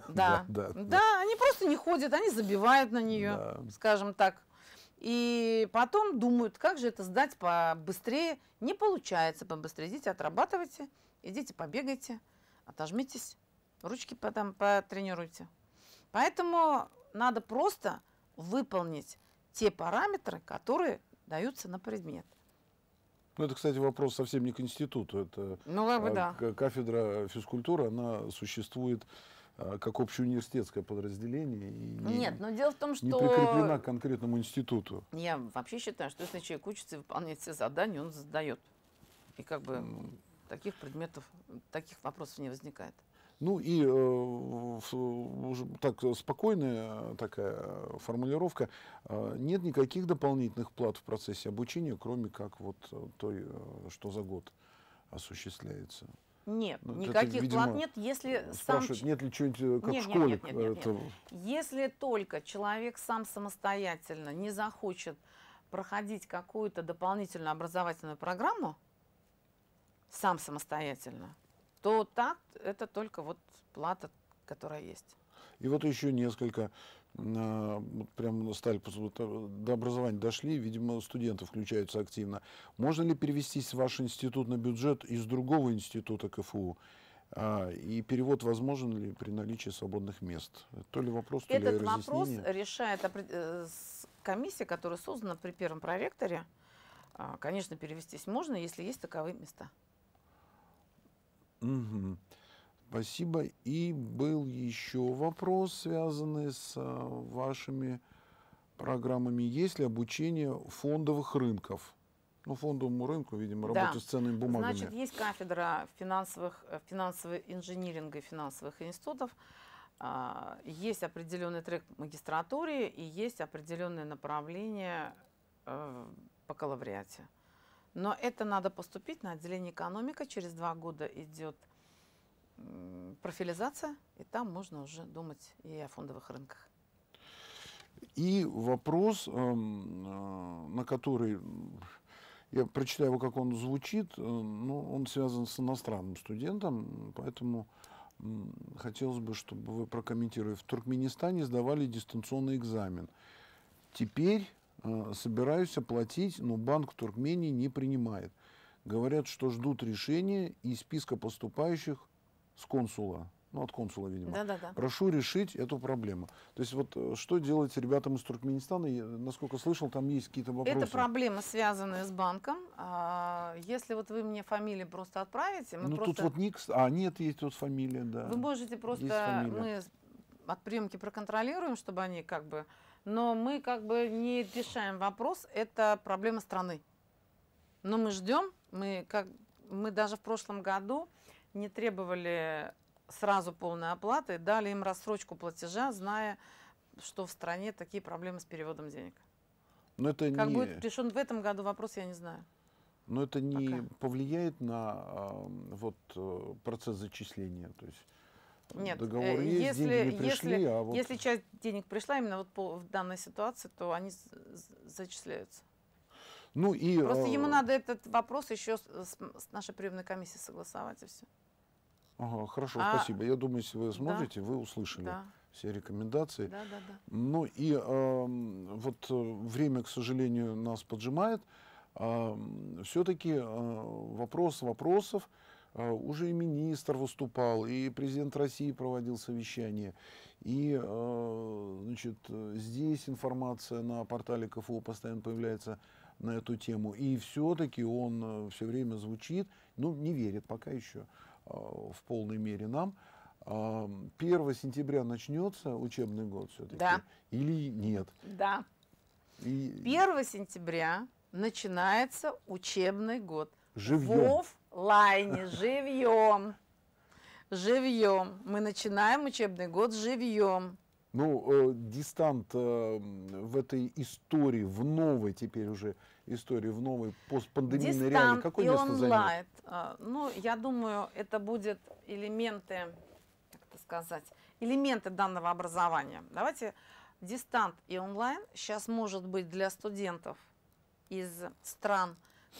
[SPEAKER 2] Да, они просто не ходят, они забивают на нее, скажем так. И потом думают, как же это сдать побыстрее. Не получается побыстрее. Идите, отрабатывайте, идите, побегайте, отожмитесь, ручки потом потренируйте. Поэтому надо просто выполнить те параметры, которые даются на предмет.
[SPEAKER 1] Ну, это, кстати, вопрос совсем не к институту. Это
[SPEAKER 2] да.
[SPEAKER 1] кафедра физкультуры, она существует как общеуниверситетское подразделение. И
[SPEAKER 2] Нет, но дело в том, что...
[SPEAKER 1] Не прикреплена к конкретному институту.
[SPEAKER 2] Я вообще считаю, что если человек учится и выполняет все задания, он сдает. И как бы таких предметов, таких вопросов не возникает.
[SPEAKER 1] Ну и уже так спокойная такая формулировка. Нет никаких дополнительных плат в процессе обучения, кроме как вот той, что за год осуществляется.
[SPEAKER 2] Нет,
[SPEAKER 1] Ну,
[SPEAKER 2] никаких
[SPEAKER 1] это, видимо,
[SPEAKER 2] плат нет, если сам...
[SPEAKER 1] Нет ли чего-нибудь, как в школе?
[SPEAKER 2] Нет. Если только человек сам самостоятельно не захочет проходить какую-то дополнительную образовательную программу, сам самостоятельно, то так это только вот плата, которая есть.
[SPEAKER 1] И вот еще несколько, вот прям стали, до образования дошли, видимо, студенты включаются активно. Можно ли перевестись в ваш институт на бюджет из другого института КФУ? И перевод возможен ли при наличии свободных мест? То ли вопрос, то ли разъяснение.
[SPEAKER 2] Этот вопрос решает комиссия, которая создана при первом проректоре. Конечно, перевестись можно, если есть таковые места.
[SPEAKER 1] Угу. Спасибо. И был еще вопрос, связанный с вашими программами. Есть ли обучение фондовых рынков? Ну, фондовому рынку, видимо, работа с ценными бумагами.
[SPEAKER 2] Значит, есть кафедра финансового инжиниринга и финансовых институтов. Есть определенный трек в магистратуре и есть определенное направление в бакалавриате. Но это надо поступить на отделение экономика. Через 2 года идет профилизация, и там можно уже думать и о фондовых рынках.
[SPEAKER 1] И вопрос, на который, я прочитаю его, как он звучит, но он связан с иностранным студентом, поэтому хотелось бы, чтобы вы прокомментировали. В Туркменистане сдавали дистанционный экзамен. Теперь собираюсь оплатить, но банк в Туркмении не принимает. говорят, что ждут решения из списка поступающих с консула. Ну, от консула, видимо.
[SPEAKER 2] Да-да-да.
[SPEAKER 1] Прошу решить эту проблему. То есть вот что делать ребятам из Туркменистана? Я, насколько слышал, там есть какие-то вопросы.
[SPEAKER 2] Это проблемы, связанные с банком. Если вот вы мне фамилии просто отправите, мы
[SPEAKER 1] Ну,
[SPEAKER 2] просто...
[SPEAKER 1] тут вот ник... нет, есть тут фамилия, да.
[SPEAKER 2] Вы можете
[SPEAKER 1] Есть
[SPEAKER 2] просто...
[SPEAKER 1] фамилия.
[SPEAKER 2] Мы от приемки проконтролируем, чтобы они как бы... Но мы как бы не решаем вопрос, это проблема страны. Но мы ждем, мы даже в прошлом году не требовали сразу полной оплаты, дали им рассрочку платежа, зная, что в стране такие проблемы с переводом денег.
[SPEAKER 1] Но это
[SPEAKER 2] Как
[SPEAKER 1] не...
[SPEAKER 2] будет решен в этом году вопрос, я не знаю.
[SPEAKER 1] Но это не
[SPEAKER 2] Пока.
[SPEAKER 1] повлияет на процесс зачисления? То есть
[SPEAKER 2] Нет,
[SPEAKER 1] договор есть, деньги не пришли, а вот...
[SPEAKER 2] если часть денег пришла именно вот в данной ситуации, то они зачисляются.
[SPEAKER 1] Ну и...
[SPEAKER 2] Просто ему надо этот вопрос еще с нашей приемной комиссией согласовать, и все.
[SPEAKER 1] Ага, хорошо, спасибо. Я думаю, если вы сможете, вы услышали все рекомендации.
[SPEAKER 2] Да, да, да.
[SPEAKER 1] Ну и вот время, к сожалению, нас поджимает. Все-таки вопрос вопросов. Уже и министр выступал, и президент России проводил совещание. И значит, здесь информация на портале КФУ постоянно появляется на эту тему. И все-таки он все время звучит, ну, не верит пока еще в полной мере нам. 1 сентября начнется учебный год все-таки?
[SPEAKER 2] Да.
[SPEAKER 1] Или нет?
[SPEAKER 2] Да. 1 сентября начинается учебный год.
[SPEAKER 1] Живьем.
[SPEAKER 2] В оффлайне, живьем. Живьем. Мы начинаем учебный год живьем.
[SPEAKER 1] Ну, дистант в этой истории, в новой теперь уже истории, в новой постпандемийной реалии, какое место займет?
[SPEAKER 2] Ну, я думаю, это будут элементы, как это сказать, элементы данного образования. Давайте, дистант и онлайн сейчас может быть для студентов из стран,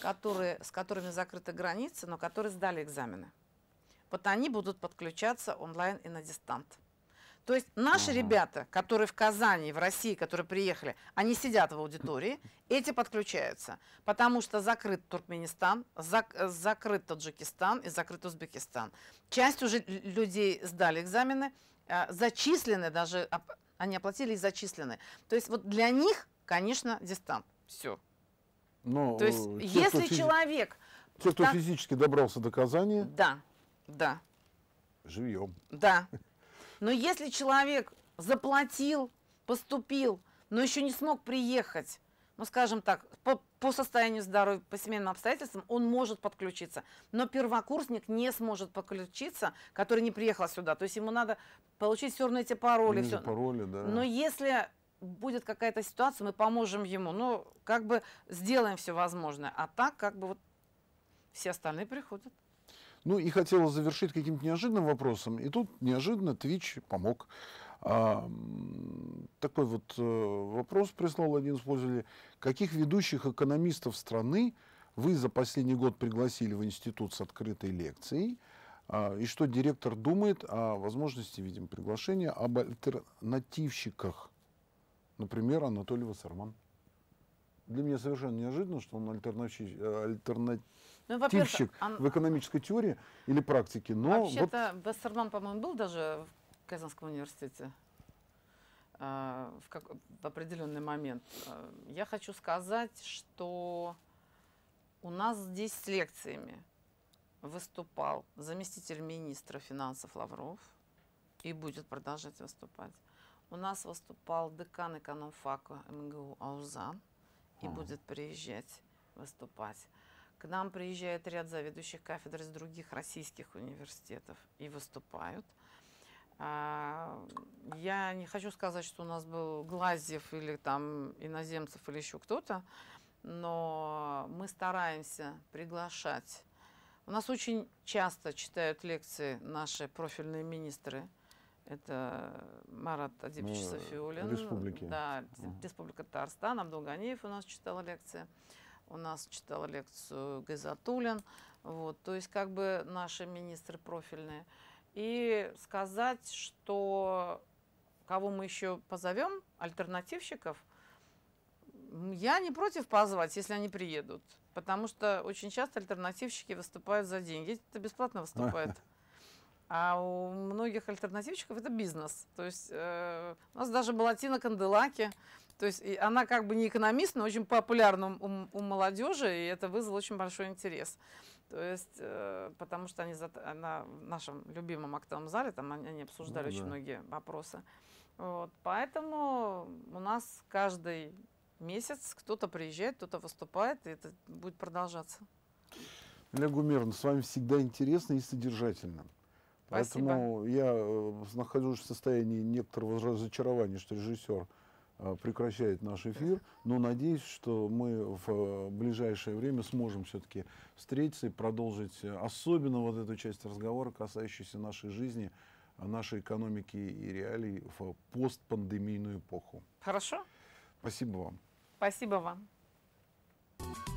[SPEAKER 2] с которыми закрыты границы, но которые сдали экзамены. Вот они будут подключаться онлайн и на дистант. То есть наши ребята, которые в Казани, в России, которые приехали, они сидят в аудитории, эти подключаются, потому что закрыт Туркменистан, закрыт Таджикистан и закрыт Узбекистан. Часть уже людей сдали экзамены, зачислены даже, они оплатили и зачислены. То есть вот для них, конечно, дистант. Все.
[SPEAKER 1] Но
[SPEAKER 2] то есть если человек...
[SPEAKER 1] Те, кто физически добрался до Казани...
[SPEAKER 2] Да, да.
[SPEAKER 1] Живьем.
[SPEAKER 2] Да. Но если человек заплатил, поступил, но еще не смог приехать, ну, скажем так, по состоянию здоровья, по семейным обстоятельствам, он может подключиться. Но первокурсник не сможет подключиться, который не приехал сюда. То есть ему надо получить все равно эти пароли. Все.
[SPEAKER 1] Пароли, да.
[SPEAKER 2] Но если будет какая-то ситуация, мы поможем ему. Ну, как бы сделаем все возможное. А так, как бы вот все остальные приходят.
[SPEAKER 1] Ну и хотела завершить каким-то неожиданным вопросом. И тут неожиданно Twitch помог. Такой вот вопрос прислал один из пользователей. Каких ведущих экономистов страны вы за последний год пригласили в институт с открытой лекцией? И что директор думает о возможности, видимо, приглашения об альтернативщиках? Например, Анатолий Вассерман. Для меня совершенно неожиданно, что он альтернативщик в экономической теории или практике. Но
[SPEAKER 2] вообще-то вот... Вассерман, по-моему, был даже в Казанском университете в определенный момент. Я хочу сказать, что у нас здесь с лекциями выступал заместитель министра финансов Лавров и будет продолжать выступать. У нас выступал декан экономфака МГУ Аузан и будет приезжать выступать. К нам приезжает ряд заведующих кафедр из других российских университетов и выступают. Я не хочу сказать, что у нас был Глазьев или там иноземцев или еще кто-то, но мы стараемся приглашать. У нас очень часто читают лекции наши профильные министры. Это Марат Адипович Сафиуллин.
[SPEAKER 1] Республики.
[SPEAKER 2] Да, Республика Татарстан. Абдулганиев у нас читала лекции. У нас читала лекцию Гайзатуллин. Вот, то есть как бы наши министры профильные. И сказать, что кого мы еще позовем, альтернативщиков, Я не против позвать, если они приедут. Потому что очень часто альтернативщики выступают за деньги. Это бесплатно выступают. А у многих альтернативщиков это бизнес. То есть у нас даже была Тина Канделаки. То есть она как бы не экономист, но очень популярна у молодежи, и это вызвало очень большой интерес. То есть, потому что она в нашем любимом актовом зале, там они обсуждали очень многие вопросы. Вот, поэтому у нас каждый месяц кто-то приезжает, кто-то выступает, и это будет продолжаться.
[SPEAKER 1] Лилия Гумеровна, с вами всегда интересно и содержательно.
[SPEAKER 2] Спасибо.
[SPEAKER 1] Поэтому я нахожусь в состоянии некоторого разочарования, что режиссер прекращает наш эфир, но надеюсь, что мы в ближайшее время сможем все-таки встретиться и продолжить особенно вот эту часть разговора, касающуюся нашей жизни, нашей экономики и реалий в постпандемийную эпоху.
[SPEAKER 2] Хорошо?
[SPEAKER 1] Спасибо вам.
[SPEAKER 2] Спасибо вам.